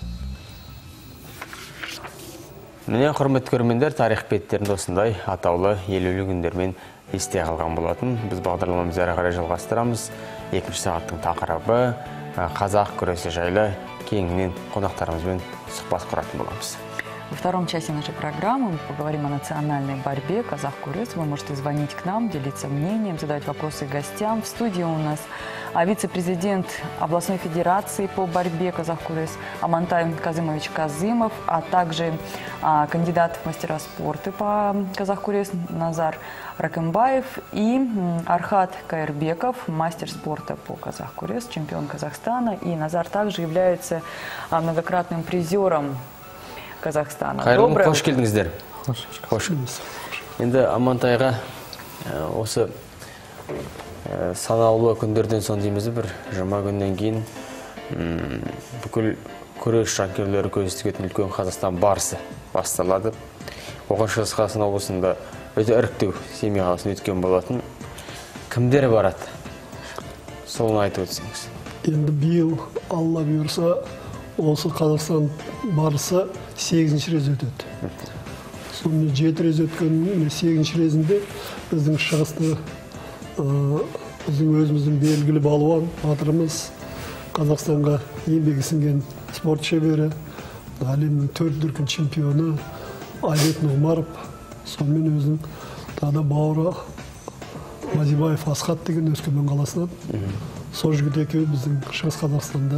Міне құрметті көрермендер, тарих беттерінде осындай атаулы елеулі күндермен есте қалған болатын. Біз бағдарламамызды әрі қарай жалғастырамыз. Екінші сағаттың тақырыбы қазақ күресі жайлы кеңінен қонақтарымызбен сұхбат құратын боламыз. Во втором часе нашей программы мы поговорим о национальной борьбе казах-курыс. Вы можете звонить к нам, делиться мнением, задавать вопросы гостям. В студии у нас вице-президент областной федерации по борьбе казах-курыс Амантай Казымович Казымов, а также а, кандидат в мастера спорта по казах-курыс Назар Ракымбаев и Архат Каирбеков, мастер спорта по казах-курыс, чемпион Казахстана. И Назар также является а, многократным призером Казахстана. Қайырлы, қош келдіңіздер. Қош. Енді Амантайға Осы санаулы күндерден соң дейміз, бір жиырма күннен кейін бүкіл күрес жанкүйерлері көз тігетін үлкен Қазақстан барысы басталады. Оған Шығыс Қазақстан облысында өте іріктеу Семей қаласын өткен болатын. Кімдер барады? Соны айтып өтсеңіз. Енді биыл Алла бұйырса, осы Қазақстан барысы сегізінші рет өтеді. Сонымен жеті рет өткен сегізінші резінде біздің шығысты біздің өзіміздің белгілі балуан батырымыз, Қазақстанға еңбегі сіңген спорт шебері, әлемнің төрт дүркін чемпионы Айбек Нұғымаров, сонымен өзінің тағы бауыры Мазибаев Асхат деген Өскемен қаласынан. Сол жігіт екеуі біздің Шығыс Қазақстанда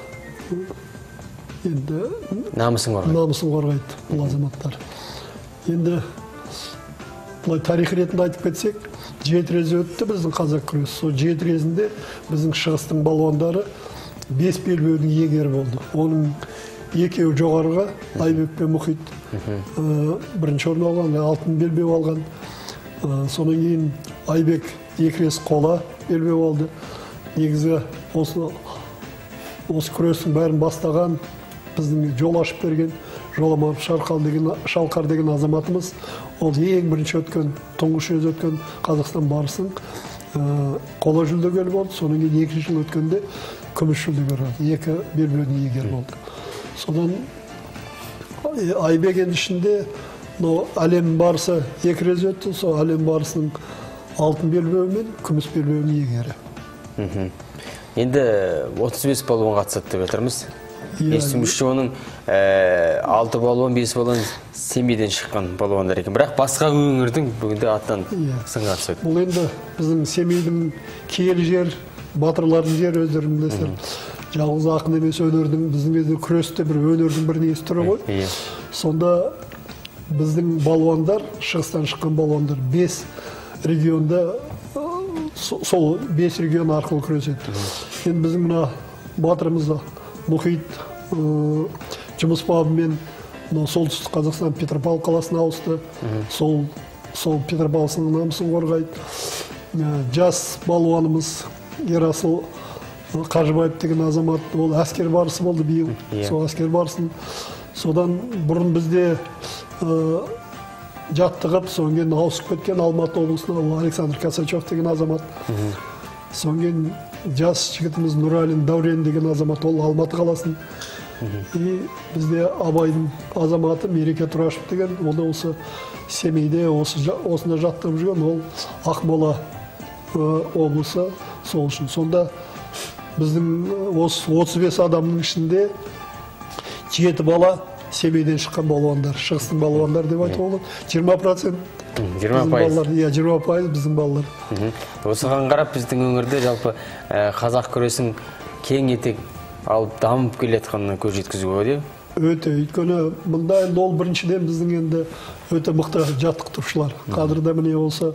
енді намысын қорғайды. Намысын қорғайды бұл азаматтар. Енді бұлай тарих ретінде айтып кетсек, жеті рет өтті біздің қазақ күресі. Сол жеті резінде біздің шығыстың балуандары бес белбеудің иегері болды. Оның екеуі жоғарыға, Айбек пен Мұхит бірінші орын алған, алтын белбеу алған. Содан кейін Айбек екі рет қола белбеу алды. Негізі осы осы күрестің бәрін бастаған, біздің жол ашып берген Жоламан Шалқар деген азаматымыз, ол ең бірінші өткен, тұңғыш рет өткен Қазақстан барысын қола жүлдегер болды. Содан кейін екінші жыл өткенде күміс жүлдегер болды. Екі белбеудің иегері болды. Содан Айбек енді ішінде әлем барысы екі рет өтті. Сол әлем барысының алтын белбеуі мен күміс белбеуінің иегері. Енді отыз бес балуан қатысады деп жатырмыз. Естімізше оның алты балуан, бес балуан Семейден шыққан балуандар екен. Бірақ басқа өңірдің бүгінде аттан сынға түседі. Бұл енді біздің Семейдің киелі жер, батырлардың жер өздерін білесіздер. Жалғыз ақын емес өнердің, біздің кезде күресте бір өнердің бір несі түрі ғой. Сонда біздің балуандар, шығыстан шыққан балуандар бес регионда, сол бес регион арқылы күреседі. Енді біздің мына батырымызда Мұхит жұмыс бабымен солтүстік Қазақстан Петропавл қаласына ауысты. Сол Петропавлсының намысын қорғайды. Жас балуанымыз Ерасыл Қажыбаев деген азамат, ол әскер барысы болды биыл. Сол әскер барысын. Содан бұрын бізде жаттығып, соң кейін ауысып кеткен Алматы облысына ол Александр Косачев деген азамат. Соң кейін жас жігітіміз Нұралин Даурен деген азамат, ол Алматы қаласын. И бізде Абайдың азаматы Мереке Тұрашев деген, ол да осы Семейде осында жаттығып жүрген, ол Ақмола облысы сол үшін. Сонда біздің отыз бес адамның ішінде жеті бала Семейден шыққан балуандар, шығыстың балуандар деп айтып болады. жиырма процент жиырма пайыз. Иә, жиырма пайыз біздің балалар. Осыған қарап біздің өңірде жалпы қазақ күресін кең етек алып дамып келе жатқанына көз жеткізуге болады. Өте, өйткені мұнда енді ол біріншіден біздің енді өте мықты жаттықтырушылар. Қазірде міне осы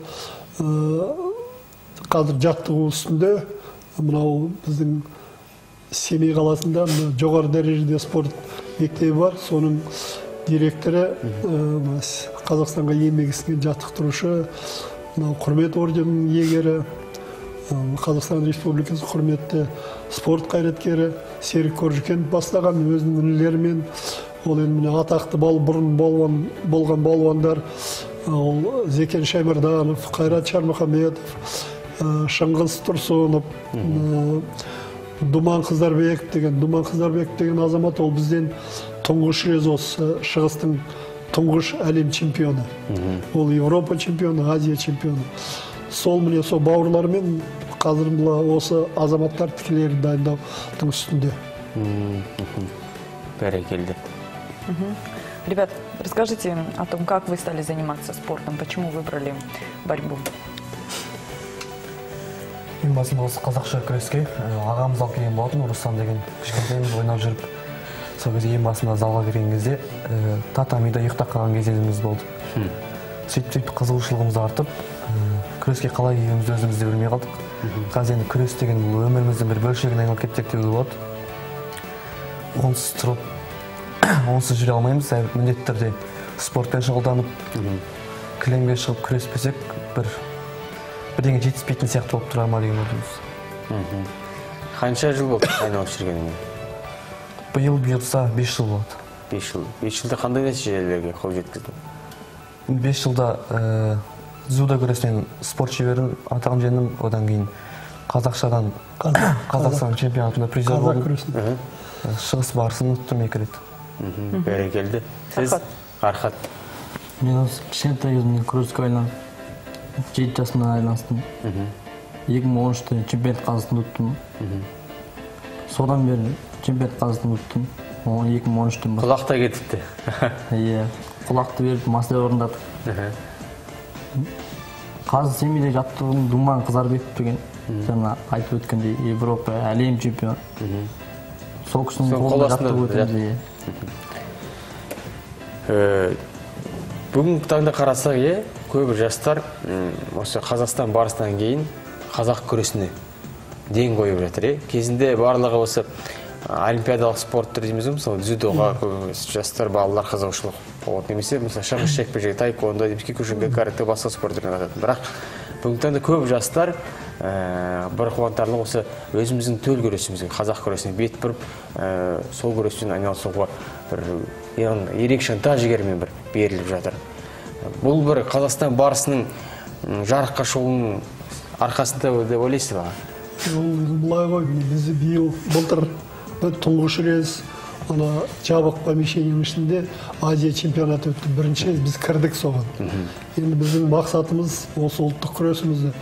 қазір жаттығу үстінде мынау біздің Семей қаласында жоғары дәрежеде спорт мектебі бар. Соның директоры Қазақстанға еңбегі сіңген жаттықтырушы, құрмет орденінің иегері, Қазақстан Республикасы құрметті спорт қайраткері Серік Коржикенов бастаған өзінің інілерімен, ол енді атақты бұрын болған балуандар, Зекен Шаймарданов, Қайрат Шармұхамедов, Шыңғыс Тұрсынов, Думан Қыздарбеков деген, Думан Қыздарбеков деген азамат, ол бізден тұңғыш рет осы шығыстың тұңғыш әлем чемпионы. Ол Европа чемпионы, Азия чемпионы. Сол міне сол бауырлармен қазір осы азаматтар тікелей дайындаудың үстінде. Бәрекелді. Ребят, расскажите о том, как вы стали заниматься спортом, почему выбрали борьбу? Ең басында осы қазақша күреске ағамыз алып келген болатын, Руслан деген кішкентайымыз ойнап жүріп, сол кезде ең басында залға кірген кезде татамида ұйықтап қалған кездеріміз болды. Сөйтіп қызығушылығымыз артып, күреске қалай келгенімізді өзіміз де білмей қалдық. Қазір енді күрес деген бұл өміріміздің бір бөлшегіне айналып кетсек деуге болады. Онсыз тұрып, онсыз жүре алмаймыз, міндетті түрде спортпен шұғылданып, кілемге шығып күреспесек, бір бірдеңе жетіспейтін сияқты болып тұра ма деген ойдамыз. Қанша жыл болды айналып жүргеніңе? Биыл бұйыртса бес жыл болады. бес жыл. бес жылда қандай нәтижелерге қол жеткіздің? бес жылда дзюдо күресінен спорт шеберін атағын жеңдім, одан кейін қазақшадан Қазақстан чемпионатында призер болдым. Шығыс барысын ұттым екі рет. Бәрекелді. Сіз? Архат. Мен осы кішкентай кезімнен күреске айланып, жеті жасымнан айланыстым. екі мың он үште чемпионат қазысын ұттым. Содан бері чемпионат қазысын ұттым. екі мың он үштен бастап. Құлақта кетіпті. Иә, құлақты беріп, мастер орындадық. Қазір семейде жаттығым Думан Қызарбеков деген, жаңа айтып өткендей, Европа, әлем чемпион. Сол кісінің қолында жаттығып өтеміз. Бүгінгі таңда қарасақ, е, көбі жастар осы Қазақстан барысынан кейін қазақ күресіне ден қойып жатыр. е. Кезінде барлығы осы олимпиадалық спорт түрі дейміз, мысалы дзюдоға жастар, балалар қызығушылық болады. Немесе мысалы шаңғы шекпе-жек, тайквондо, киокушинка, каратэ, басқа спорт түріне қатады. Бірақ бүгінгі таңда көп жастар бір қуантарлық осы өзіміздің төл күресімізге, қазақ күресіне бет бұрып, сол күреспен айналысуға бір ерекше ынта-жігермен бір беріліп жатыр. Бұл бір Қазақстан барысының жарыққа шығуының арқасында деп ойлайсыз ба? Былай ғой, бізді биыл былтыр бір тұңғыш рет ана жабық помещениенің ішінде Азия чемпионаты өтті. Бірінші біз кірдік соған. Енді біздің мақсатымыз осы ұлттық күресімізді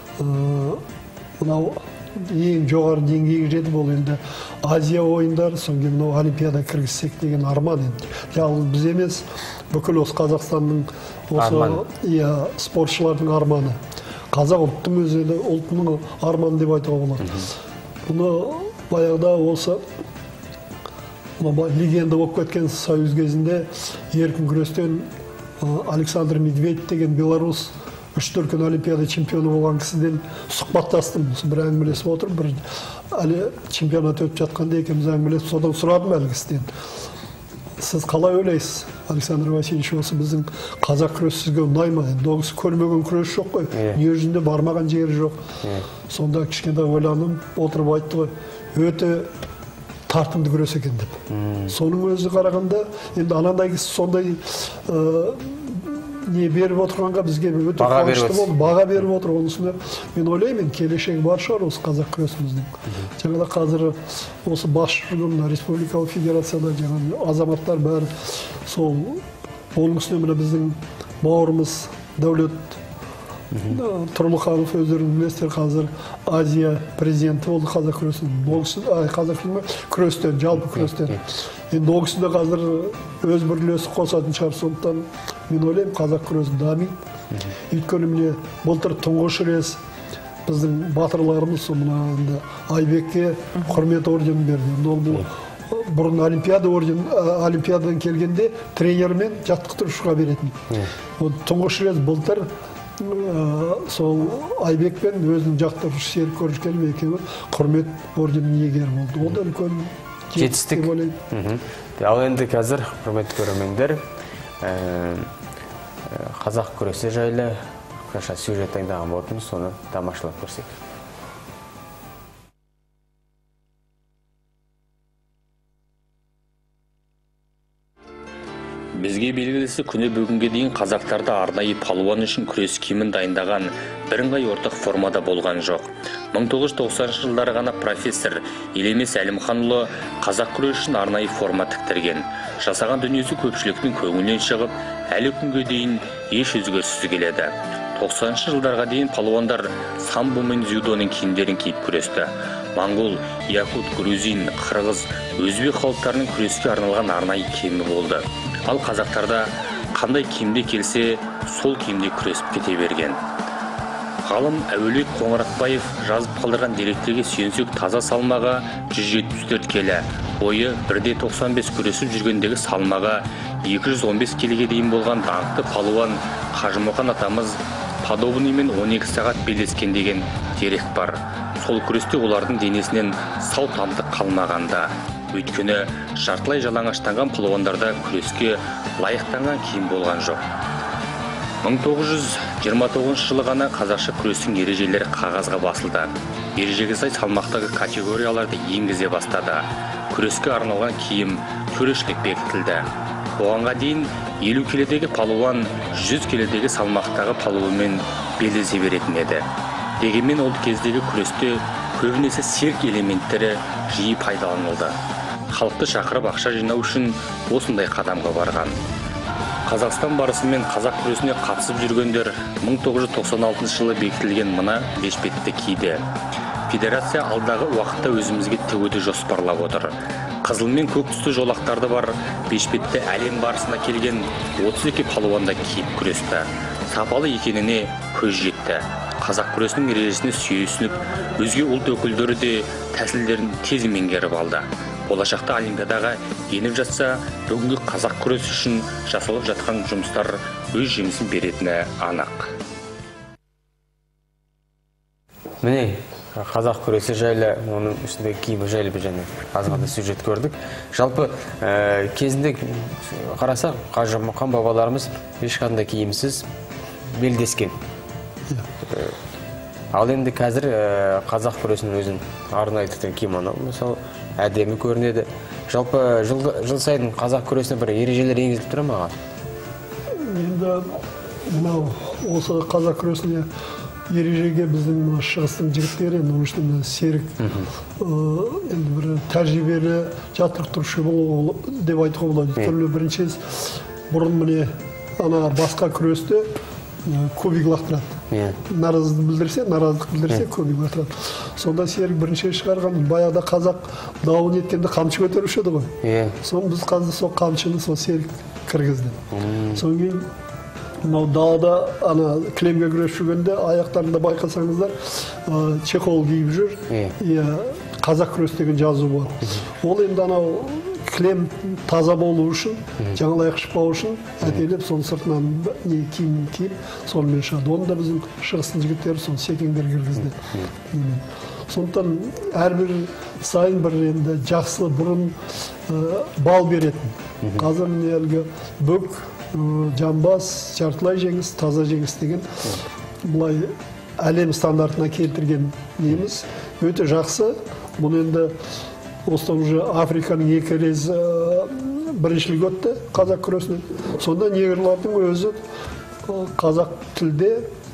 мынау ең жоғары деңгейге жетіп, ол енді Азия ойындары, соң кейін мынау олимпиада кіргізсек деген арман енді. Жалғыз біз емес, бүкіл осы Қазақстанның осы спортшылардың арманы. Қазақ ұлттың өзі ұлтының арманы деп айтуға болады. Бұны баяғыда осы легенда болып кеткен Союз кезінде еркін күрестен Александр Медведев деген белорус үш дүркін олимпиада чемпионы болған кісіден сұхбаттастым. Бір әңгімелесіп отырып, бір чемпионат өтіп жатқанда екеуміз әңгімелесіп, содан сұрадым әлгі кісіден. Сіз қалай ойлайсыз, Александр Васильевич, осы біздің қазақ күресі сізге ұнай ма? Ол кісі көрмеген күрес жоқ қой, дүние жүзінде бармаған жері жоқ. Сонда кішкентай ойланып отырып айтты ғой, өте тартымды күрес екен деп. Соның өзі қарағанда, енді анандай кісі сондай не беріп отырғанға бізге өте қуанышты болды, баға беріп отыр. Онысында мен ойлаймын, келешегі бар шығар осы қазақ күресіміздің. Жаңада қазір осы бас жүрген республикалық федерацияда жаңа азаматтар бәрі сол оның үстіне мына біздің бауырымыз Дәулет Тұрлыханов өздерің білесіздер, қазір Азия президенті болды қазақ күресінен. Қазақ күрестен, жалпы күрестен. Енді ол кісі де қазір өз бір үлесі қосатын шығар, сондықтан мен ойлаймын, қазақ күресі дамиды. Өйткені міне былтыр тұңғыш рет біздің батырларымыз мына Айбекке құрмет орденін берді. Ол бұл бұрын олимпиададан келгенде тренермен жаттықтырушыға беретін. Тұңғыш рет былтыр сол Айбекпен өзінің жаттықтырушы Серік Көрішкелов екеуі құрмет орденінің иегері болды. Ол да үлкен жетістік. Ал енді қазір құрметті көрермендер, қазақ күресі жайлы қысқаша сюжет дайындаған болатынбыз, соны тамашалап көрсек. Бізге белгілісі күні бүгінге дейін қазақтарда арнайы палуан үшін күрес киімін дайындаған бірыңғай ортақ формада болған жоқ. мың тоғыз жүз тоқсаныншы жылдары ғана профессор Елемес Әлімханұлы қазақ күресі үшін арнайы форма тіктірген. Жасаған дүниесі көпшіліктің көңілінен шығып, әлі күнге дейін еш өзгеріссіз келеді. тоқсаныншы жылдарға дейін палуандар самбо мен дзюдоның киімдерін киіп күресті. Моңғол, якут, грузин, қырғыз, өзбек халықтарының күреске арналған арнайы киімі болды. Ал қазақтарда қандай киімде келсе, сол киімде күресіп кете берген. Ғалым Әуелбек Қоңыратбаев жазып қалдырған деректерге сүйенсек, таза салмағы жүз жетпіс төрт келі, бойы бір де тоқсан бес күресіп жүргендегі салмағы екі жүз он бес келіге дейін болған даңқты палуан Қажымұқан атамыз подобныймен он екі сағат белдескен деген дерек бар. Сол күресте олардың денесінен сау тамтық қалмағанда. Өйткені жартылай жалаңаштанған палуандарда күреске лайықтанған киім болған жоқ. мың тоғыз жүз жиырма тоғызыншы жылы ғана қазақша күрестің ережелері қағазға басылды. Ережеге сай салмақтағы категорияларды енгізе бастады. Күреске арналған киім, төрешілік бекітілді. Оғанға дейін елу келідегі палуан жүз келідегі салмақтағы палуанмен белдесе беретін еді. Дегенмен ол кездегі күресте көбінесе серк элементтері жиі пайдаланылды. Халықты шақырып ақша жинау үшін осындай қадамға барған. Қазақстан барысы мен қазақ күресіне қатысып жүргендер мың тоғыз жүз тоқсан алтыншы жылы бекітілген мына бешпетті киді. Федерация алдағы уақытта өзімізге тігуді жоспарлап отыр. Қызыл мен көк түсті жолақтарды бар бешпетті әлем барысына келген отыз екі палуанда киіп күресті. Сапалы екеніне көз жетті. Қазақ күресінің ережесіне сүйеніп, өзге ұлт өкілдері де тәсілдерін тез меңгеріп алды. Болашақта Олимпиадаға еніп жатса, бүгінгі қазақ күресі үшін жасалып жатқан жұмыстар өз жемісін беретіні анық. Міне, қазақ күресі жайлы, оның үстіндегі киімі жайлы бір және азғанда сюжет көрдік. Жалпы кезінде қарасақ, қажымқан бабаларымыз ешқандай киімсіз белдескен. Ал енді қазір қазақ күресінің өзін арнайы тіккен киім анау, мысалы, әдемі көрінеді. Жалпы жыл сайын қазақ күресіне бір ережелер енгізіліп тұра ма? Енді мынау осы қазақ күресіне ережеге біздің шығыстың жігіттері, наушында серік, енді бір тәжірибелі жаттықтырушы болу деп айтуға болады. Түрлі бірінші бұрын міне ана басқа күресте көбік лақтырады. Наразылық білдірсе, наразылық білдірсе көбік лақтырады. Сонда серік бірінші шығарған, баяғыда қазақ дауын еткенде қамшы көтеруші еді ғой. Соң біз қазір сол қамшыны сол серік кіргізді. Соң кейін мынау далада ана кілемге күресіп жүргенде аяқтарында байқасаңыздар чехол киіп жүр. Қазақ күресі деген жазу бар. Ол енді анау кілем таза болу үшін, жаңалайық шықпау үшін әтелеп, соның сыртынан киім киіп, сонымен шығады. Оны да біздің шығыстың жігіттері сол секеңдер кіргізді. Сондықтан әрбір сайын бір енді жақсы бұрын бал беретін. Қазір міне әлгі бүк, жамбас, жартылай жеңіс, таза жеңіс деген бұлай әлем стандартына келтірген неміз өте жақсы. Бұл енді осыдан уже Африканың екі рез біріншілік өтті қазақ күресінен. Сонда негрлардың өзі қазақ тілде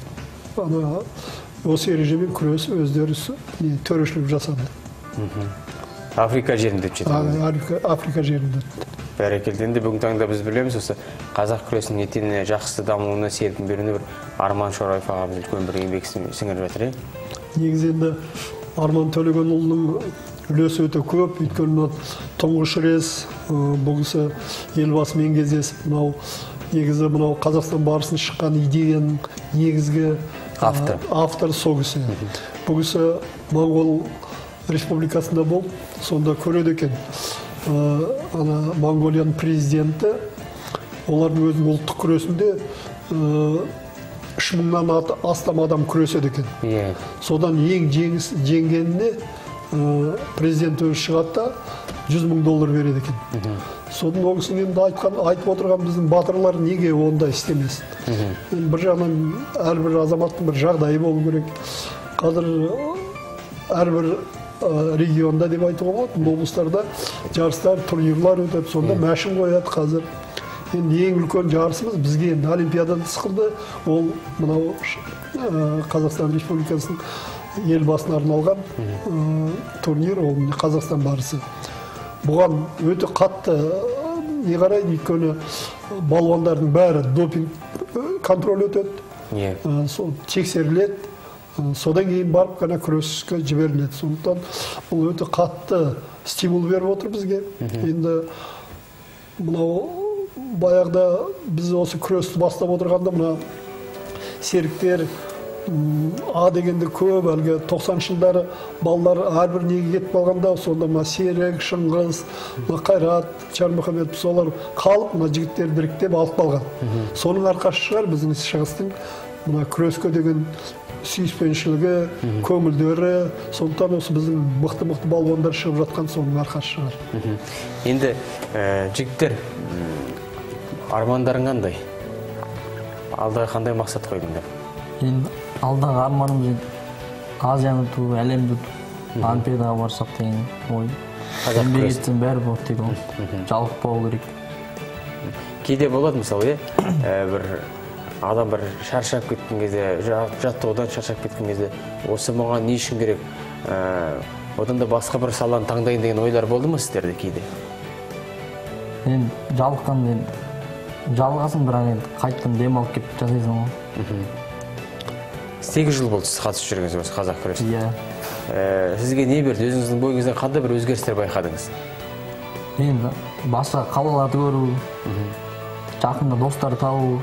осы ережемен күрес өздері төрешілік жасады. Африка жерінде өтті. Африка жерінде өтті. Бәрекелді. Енді бүгін таңда біз білеміз, осы қазақ күресінің ертеңіне жақсы дамуына серпін беруіне бір Арман Шораев ағамыз үлкен бір еңбек сіңіріп жатыр. Негізі енді Арман Төлегенұлының үлесі өте көп, өйткені тұңғыш рет бұл кісі елбасымен кездесіп, мынау негізі мынау Қазақстан барысын шыққан идеяның негізгі автор сол кісі. Бұл кісі Моңғол республикасында болып, сонда көреді екен. Ана Монғолияның президенті, олардың өзінің ұлттық күресінде үш мыңнан астам адам күреседі екен. Содан ең жеңгеніне президент өзі шығады да жүз мың доллар береді екен. Содан ол кісінің енді айтып отырған біздің батырлар неге онда істемес. Бір жағынан әрбір азаматтың бір жағдайы болу керек. Қазір әрбір регионда деп айтуға болады, облыстарда жарыстар, турнирлар өтеді, сонда мәшін қояды қазір. Енді ең үлкен жарысымыз бізге енді Олимпиададан сықылды, ол мынау Қазақстан Республикасының елбасына арналған турнир, ол Қазақстан барысы. Бұған өте қатты не қарайды, өйткені балуандардың бәрі допинг контроль өтеді, тексеріледі. Содан кейін барып қана күреске жіберіледі. Сондықтан бұл өте қатты стимул беріп отыр бізге. Енді мынау баяғыда біз осы күресті бастап отырғанда мына серіктер А дегенде көп, әлгі тоқсаныншы жылдары балалар әрбір неге кетіп қалғанда, сонда мына Серік, Шыңғыз, Қайрат, Чармұхамед, солар қалып, мына жігіттер біріктеп алып қалған. Соның арқасы шығар біздің шығыстың мына күреске деген сүйіспеншілігі, көңілдері, сондықтан осы біздің мықты-мықты балуандар шығып жатқан соның арқасы шығар. Енді жігіттер, армандарың қандай? Алдағы қандай мақсат қойдыңдар? Енді алдағы арманымыз Азияны ұту, әлемді ұту, Олимпиадаға барсақ деген ой. Еңбек етсең бәрі болады дейді ғой. Жалықпау керек. Кейде болады мысалы, бір адам бір шаршап кеткен кезде, жаттығудан шаршап кеткен кезде, осы маған не үшін керек? Одан да басқа бір саланы таңдайын деген ойлар болды ма сіздерде кейде? Енді жалыққан енді жалығасың, бірақ енді қайттан демалып келіп жасайсың ғой. сегіз жыл болды сіз қатысып жүргенсіз осы қазақ күресіне. Иә. Сізге не берді? Өзіңіздің бойыңыздан қандай бір өзгерістер байқадыңыз? Енді басқа қалаларды көру, жақында достар табу.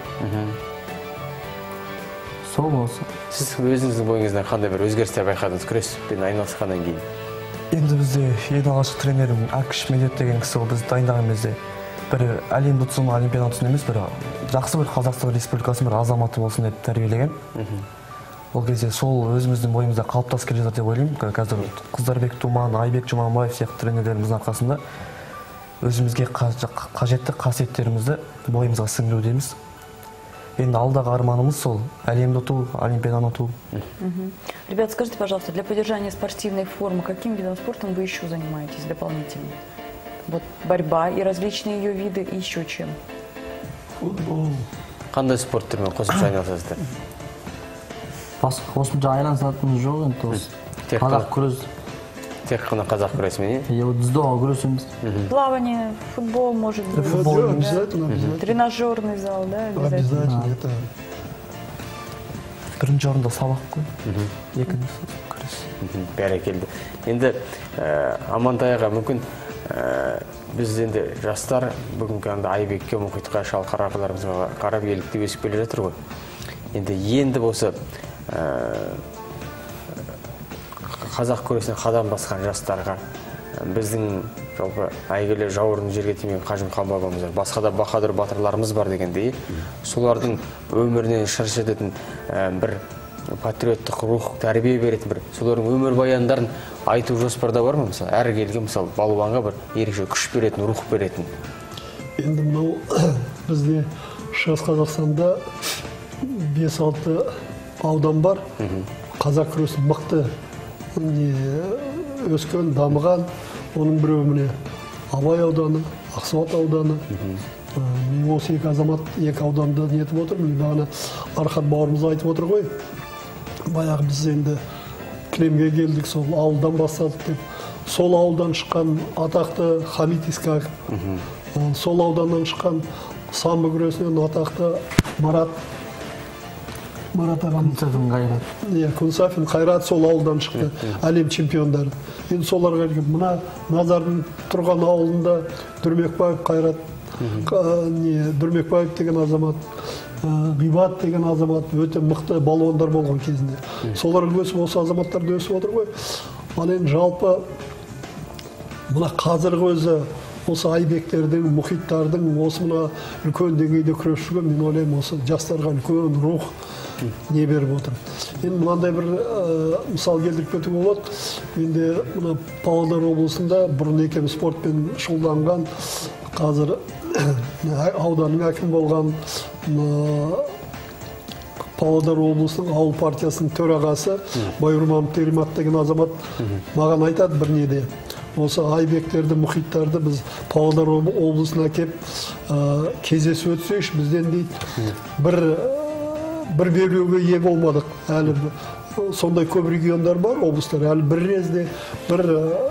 Сол осы. Сіз өзіңіздің бойыңыздан қандай бір өзгерістер байқадыңыз күреспен айналысқаннан кейін? Енді бізде ең алғашқы тренерім Акиш Медет деген кісі ол бізді дайындаған кезде бір әлемді ұтсын, олимпиаданы ұтсын емес, бір жақсы бір Қазақстан Республикасының бір азаматы болсын деп тәрбиелеген. Ол кезде сол өзіміздің бойымызда қалыптасып келе жатыр деп ойлаймын. Қазір Қыздарбек Туман, Айбек Жұманбаев сияқты тренерлеріміздің арқасында өзімізге қажетті қасиеттерімізді бойымызға сіңірудеміз. Енді алдағы арманымыз сол әлемді ұту, олимпиаданы ұту. Ребят, скажите, пожалуйста, для поддержания спортивной формы, каким видом спорта вы еще занимаетесь дополнительно? Вот борьба и различные ее виды, и еще чем? Футбол. Қандай спорт түрімен қосымша айналысасыздар? Басқа қосымша айналысатынымыз жоқ, енді осы қазақ күрес. Тек қана қазақ күресімен, е? Дзюдоға күресеміз. Плавание, футбол, может быть. Футбол обязательно, обязательно. Тренажерный зал, да, обязательно. Обязательно, это. Бірінші орында сабақ қой, екінші күрес. Бәрекелді. Енді Амантай аға, мүмкін біз енді жастар бүгінгі анда Айбекке, Мұхитқа, Шалқар ағаларымызға қарап елікті өсіп келе жатыр ғой. Енді енді болса қазақ күресінен қадам басқан жастарға біздің жалпы әйгілі жауырын жерге тимеген Қажымқан бабамыз, басқа да баһадүр батырларымыз бар дегендей, солардың өмірінен шырш ететін бір патриоттық рух, тәрбие беретін бір солардың өмір баяндарын айту жоспарда бар ма? Мысалы, әр келген мысалы балуанға бір ерекше күш беретін, рух беретін. Енді мынау бізде Шығыс Қазақстанда бес алты аудан бар. Қазақ күресі мықты өскен, дамыған. Оның біреуі міне Абай ауданы, Ақсуат ауданы. Мен осы екі азамат екі ауданда нетіп отырмын. Бағана Архат бауырымыз айтып отыр ғой. Баяғы біз енді Кілемге келдік, сол ауылдан бастадық деп. Сол ауылдан шыққан атақты Хамит Искаков. Сол ауданнан шыққан самбо күресінен атақты Марат Марат ағамыз. Күнсафин Қайрат. Иә, Күнсафин Қайрат сол ауылдан шықты, әлем чемпиондары. Енді соларға келген, мына Назардың тұрған ауылында Дүрмекбаев Қайрат, Дүрмекбаев деген азамат, Ғибат деген азамат өте мықты балуандар болған кезінде. Соларға өсіп, осы азаматтарды өсіп отыр ғой. Ал енді жалпы мына қазіргі өзі осы Айбектердің, Мұхиттардың осы мына үлкен деңгейде күресіп жүрген, мен ойлаймын, осы жастарға үлкен рух не беріп отыр. Енді мынандай бір мысал келтіріп кетуге болады. Менде мына Павлодар облысында бұрын екеуміз спортпен шұғылданған, қазір ауданның әкімі болған Павлодар облысының ауыл партиясының төрағасы Байырманов Теримат деген азамат маған айтады бір неде. Осы Айбектерді, Мұхиттарды біз Павлодар облысына кеп кездесіп өтсейші, бізден дейді бір бір белбеуге ие болмадық. Әлі сондай көп региондар бар, облыстар. Әлі бір резде бір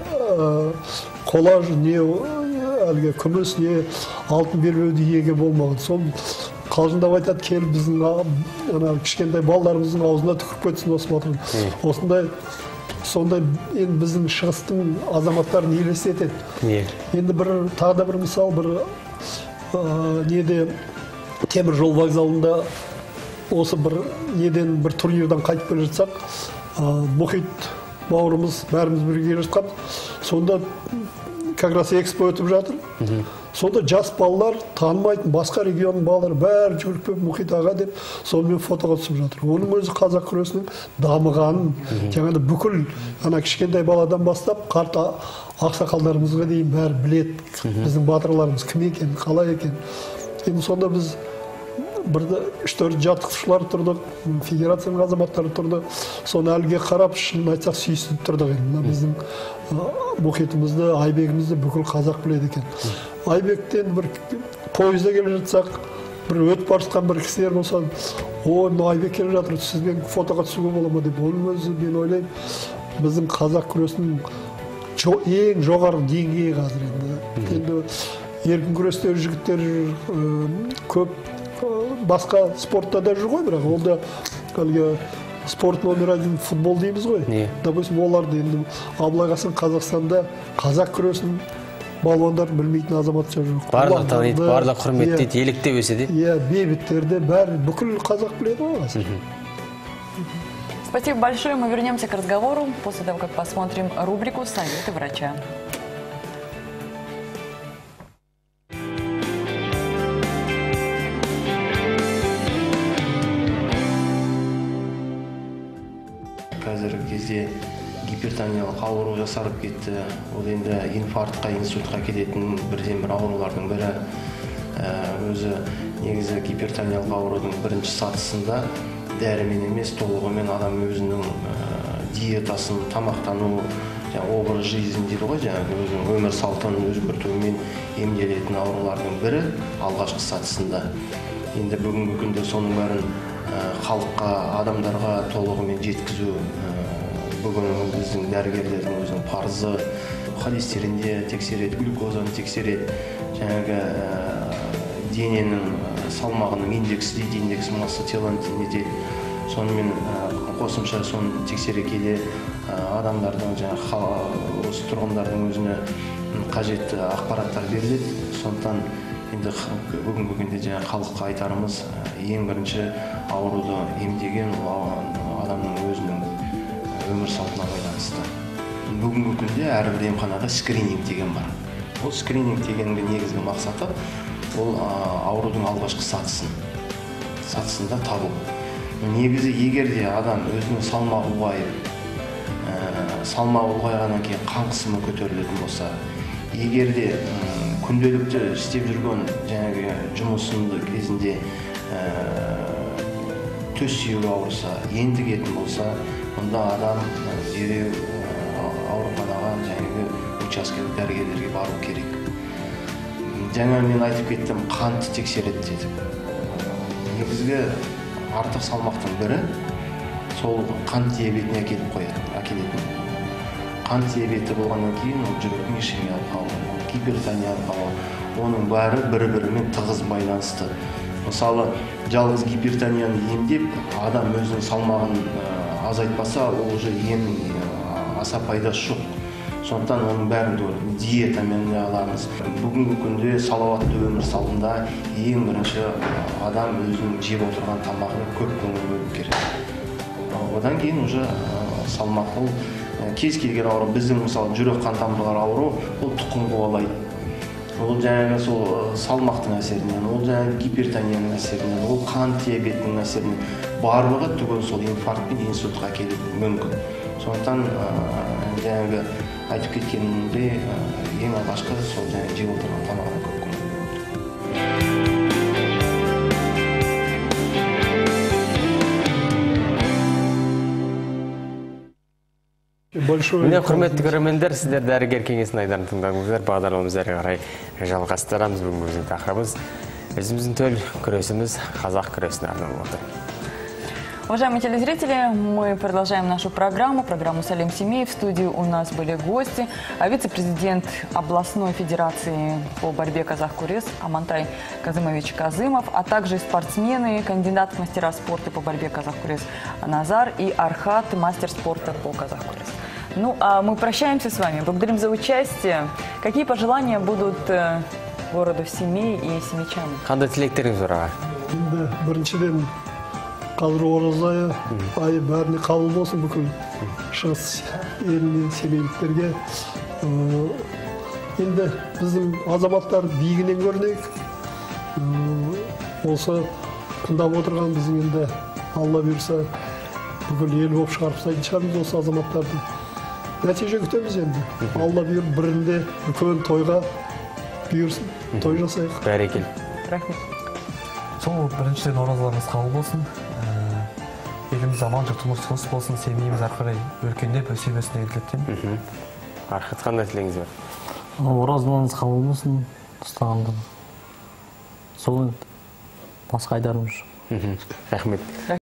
қола не әлгі күміс, не алтын белбеуді иеге болмаған. Сол қалжыңдап айтады, келіп біздің кішкентай балаларымыздың аузына түкіріп кетсін осы батырын. Осындай сондай енді біздің шығыстың азаматтарын елестетеді. Енді бір тағы да бір мысал, бір неде темір жол вокзалында осы бір неден бір турнирдан қайтып келе жатсақ, Мұхит бауырымыз бәріміз бірге келе жатқанбыз. Сонда как раз экспо өтіп жатыр. Сонда жас балалар, танымайтын басқа регионның балалары бәрі жүгіріп келіп Мұхит аға деп сонымен фотоға түсіп жатыр. Оның өзі қазақ күресінің дамығанын, жаңағыда бүкіл ана кішкентай баладан бастап қарт ақсақалдарымызға дейін бәрі біледі. Біздің батырларымыз кім екен, қалай екен. Енді сонда біз бір үш төрт жаттықтырушылар тұрдық, федерацияның азаматтары тұрды. Соны әлге қарап, шынын айтсақ сүйсініп тұрдық. Біздің мұхитымызды, Айбегімізді бүкіл қазақ біледі екен. Айбектен бір пойызда келе жатсақ, бір өтіп барысқан бір кісілер болса, о, Айбек келе жатыр, сізбен фотоға түсуге бола ма деп. Оның өзі мен ойлаймын, біздің қазақ күресінің ең жоғары деңгейі қазір енді. Енді еркін күрестер жігіттер көп басқа спортта да жүр ғой, бірақ ол да әлгі спорт номер один футбол дейміз ғой. Допустим, оларды енді абылай қалсаң Қазақстанда қазақ күресін балуандар білмейтін азаматша жоқ. Барлық таниды, барлық құрметтейді, еліктеп өседі. Иә, бейбіттерді бәрі бүкіл қазақ біледі ғой. Спасибо большое. Мы вернемся к разговору после того, как посмотрим рубрику «Советы врача». Қазіргі кезде гипертониялық ауру жасарып кетті. Ол енді инфарктқа, инсультқа келетін бірден бір аурулардың бірі. Өзі негізі гипертониялық аурудың бірінші сатысында дәрімен емес, толығымен адам өзінің диетасын, тамақтану, образ жизнь дейді ғой, өзінің өмір салтын өзгертумен емделетін аурулардың бірі алғашқы сатысында. Енді бүгінгі күнде соның бәрін халыққа, адамдарға толығымен жеткізу бүгін біздің дәрігерлердің өзінің парызы. Холестеринде тексереді, глюкозаны тексереді, жаңағы дененің салмағының индексі дейді, индекс масса теланы дейді. Сонымен қосымша соны тексере келе адамдардың, осы тұрғындардың өзіне қажетті ақпараттар беріледі. Сондықтан енді бүгінгі күнде халыққа айтарымыз, ең бірінші ауруды емдеген адамның өзінің өмір салтына байланысты. Бүгінгі күнде әрбір емханада скрининг деген бар. Ол скрининг дегеннің негізгі мақсаты ол аурудың алғашқы сатысын, сатысында табу. Негізі егер де адам өзінің салмағы ұлғайып, салмағы ұлғайғаннан кейін қан қысымы көтерілетін болса, егер де күнделікті істеп жүрген жаңағы жұмысында кезінде төс сүйегі ауырса, ентігетін болса, онда адам дереу ауруханаға жаңағы учаскелік дәрігерлерге бару керек. Жаңа мен айтып кеттім, қанты тексереді дедім. Негізгі артық салмақтың бірі сол қант диабетіне әкеліп қояды, әкелетін. Қант диабеті болғаннан кейін ол жүректің ишемиялық ауруы, гипертониялық ауруы, оның бәрі бір-бірімен тығыз байланысты. Мысалы, жалғыз гипертонияны емдеп, адам өзінің салмағын азайтпаса, ол уже ем аса пайдасы жоқ. Сондықтан оның бәрін диетамен аламыз. Бүгінгі күнде салауатты өмір салтында ең бірінші адам өзінің жеп отырған тамағына көп көңіл бөлу керек. Одан кейін уже салмақ ол кез келген ауру, біздің мысалы жүрек қан тамырлар ауру, ол тұқым қуалайды. Ол жаңағы сол салмақтың әсерінен, ол жаңағы гипертонияның әсерінен, ол қан диабетінің әсерінен барлығы түгел сол инфаркт пен инсультқа келуі мүмкін. Сондықтан жаңағы айтып кеткенімде ең алғашқы сол жаңағы жеп отырған тамағына көп көңіл бөлу. Міне, құрметті көрермендер, сіздер дәрігер кеңесін айдарын тыңдадыңыздар. Бағдарламамызды әрі қарай жалғастырамыз. Бүгін біздің тақырыбымыз өзіміздің төл күресіміз қазақ күресіне арналып отыр. Уважаемые телезрители, мы продолжаем нашу программу, программу «Салим семей». В студии у нас были гости, а вице-президент областной федерации по борьбе казах-курес Амантай Казымович Казымов, а также спортсмены, кандидат в мастера спорта по борьбе казах-курес Назар и Архат, мастер спорта по казах-курес. Ну, а мы прощаемся с вами, благодарим за участие. Какие пожелания будут городу Семей и семейчанам? Қандай тілектеріңіз бар аға? Енді біріншіден қазір ораза айы бәріне қабыл болсын, бүкіл шығыс еліне, семейліктерге. Енді біздің азаматтар биігінен көрінейік. Осы тыңдап отырған біздің енді Алла бұйырса бүкіл ел болып шығарып тастайтын шығармыз осы азаматтарды. Нәтиже күтеміз енді. Алла бұйыр бірінде үлкен тойға бұйырсын, той жасайық. Бәрекелді. Рахмет. сол біріншіден оразаларыңыз қабыл болсын. Еліміз аман жұртымыз тыныш болсын, семейіміз ары қарай өркендеп өсе берсін деп тілеймін. Рахмет, қандай тілегіңіз бар? Оразаларыңыз қабыл болсын, ұстағандар. Сол басқа айтарым жоқ. Рахмет.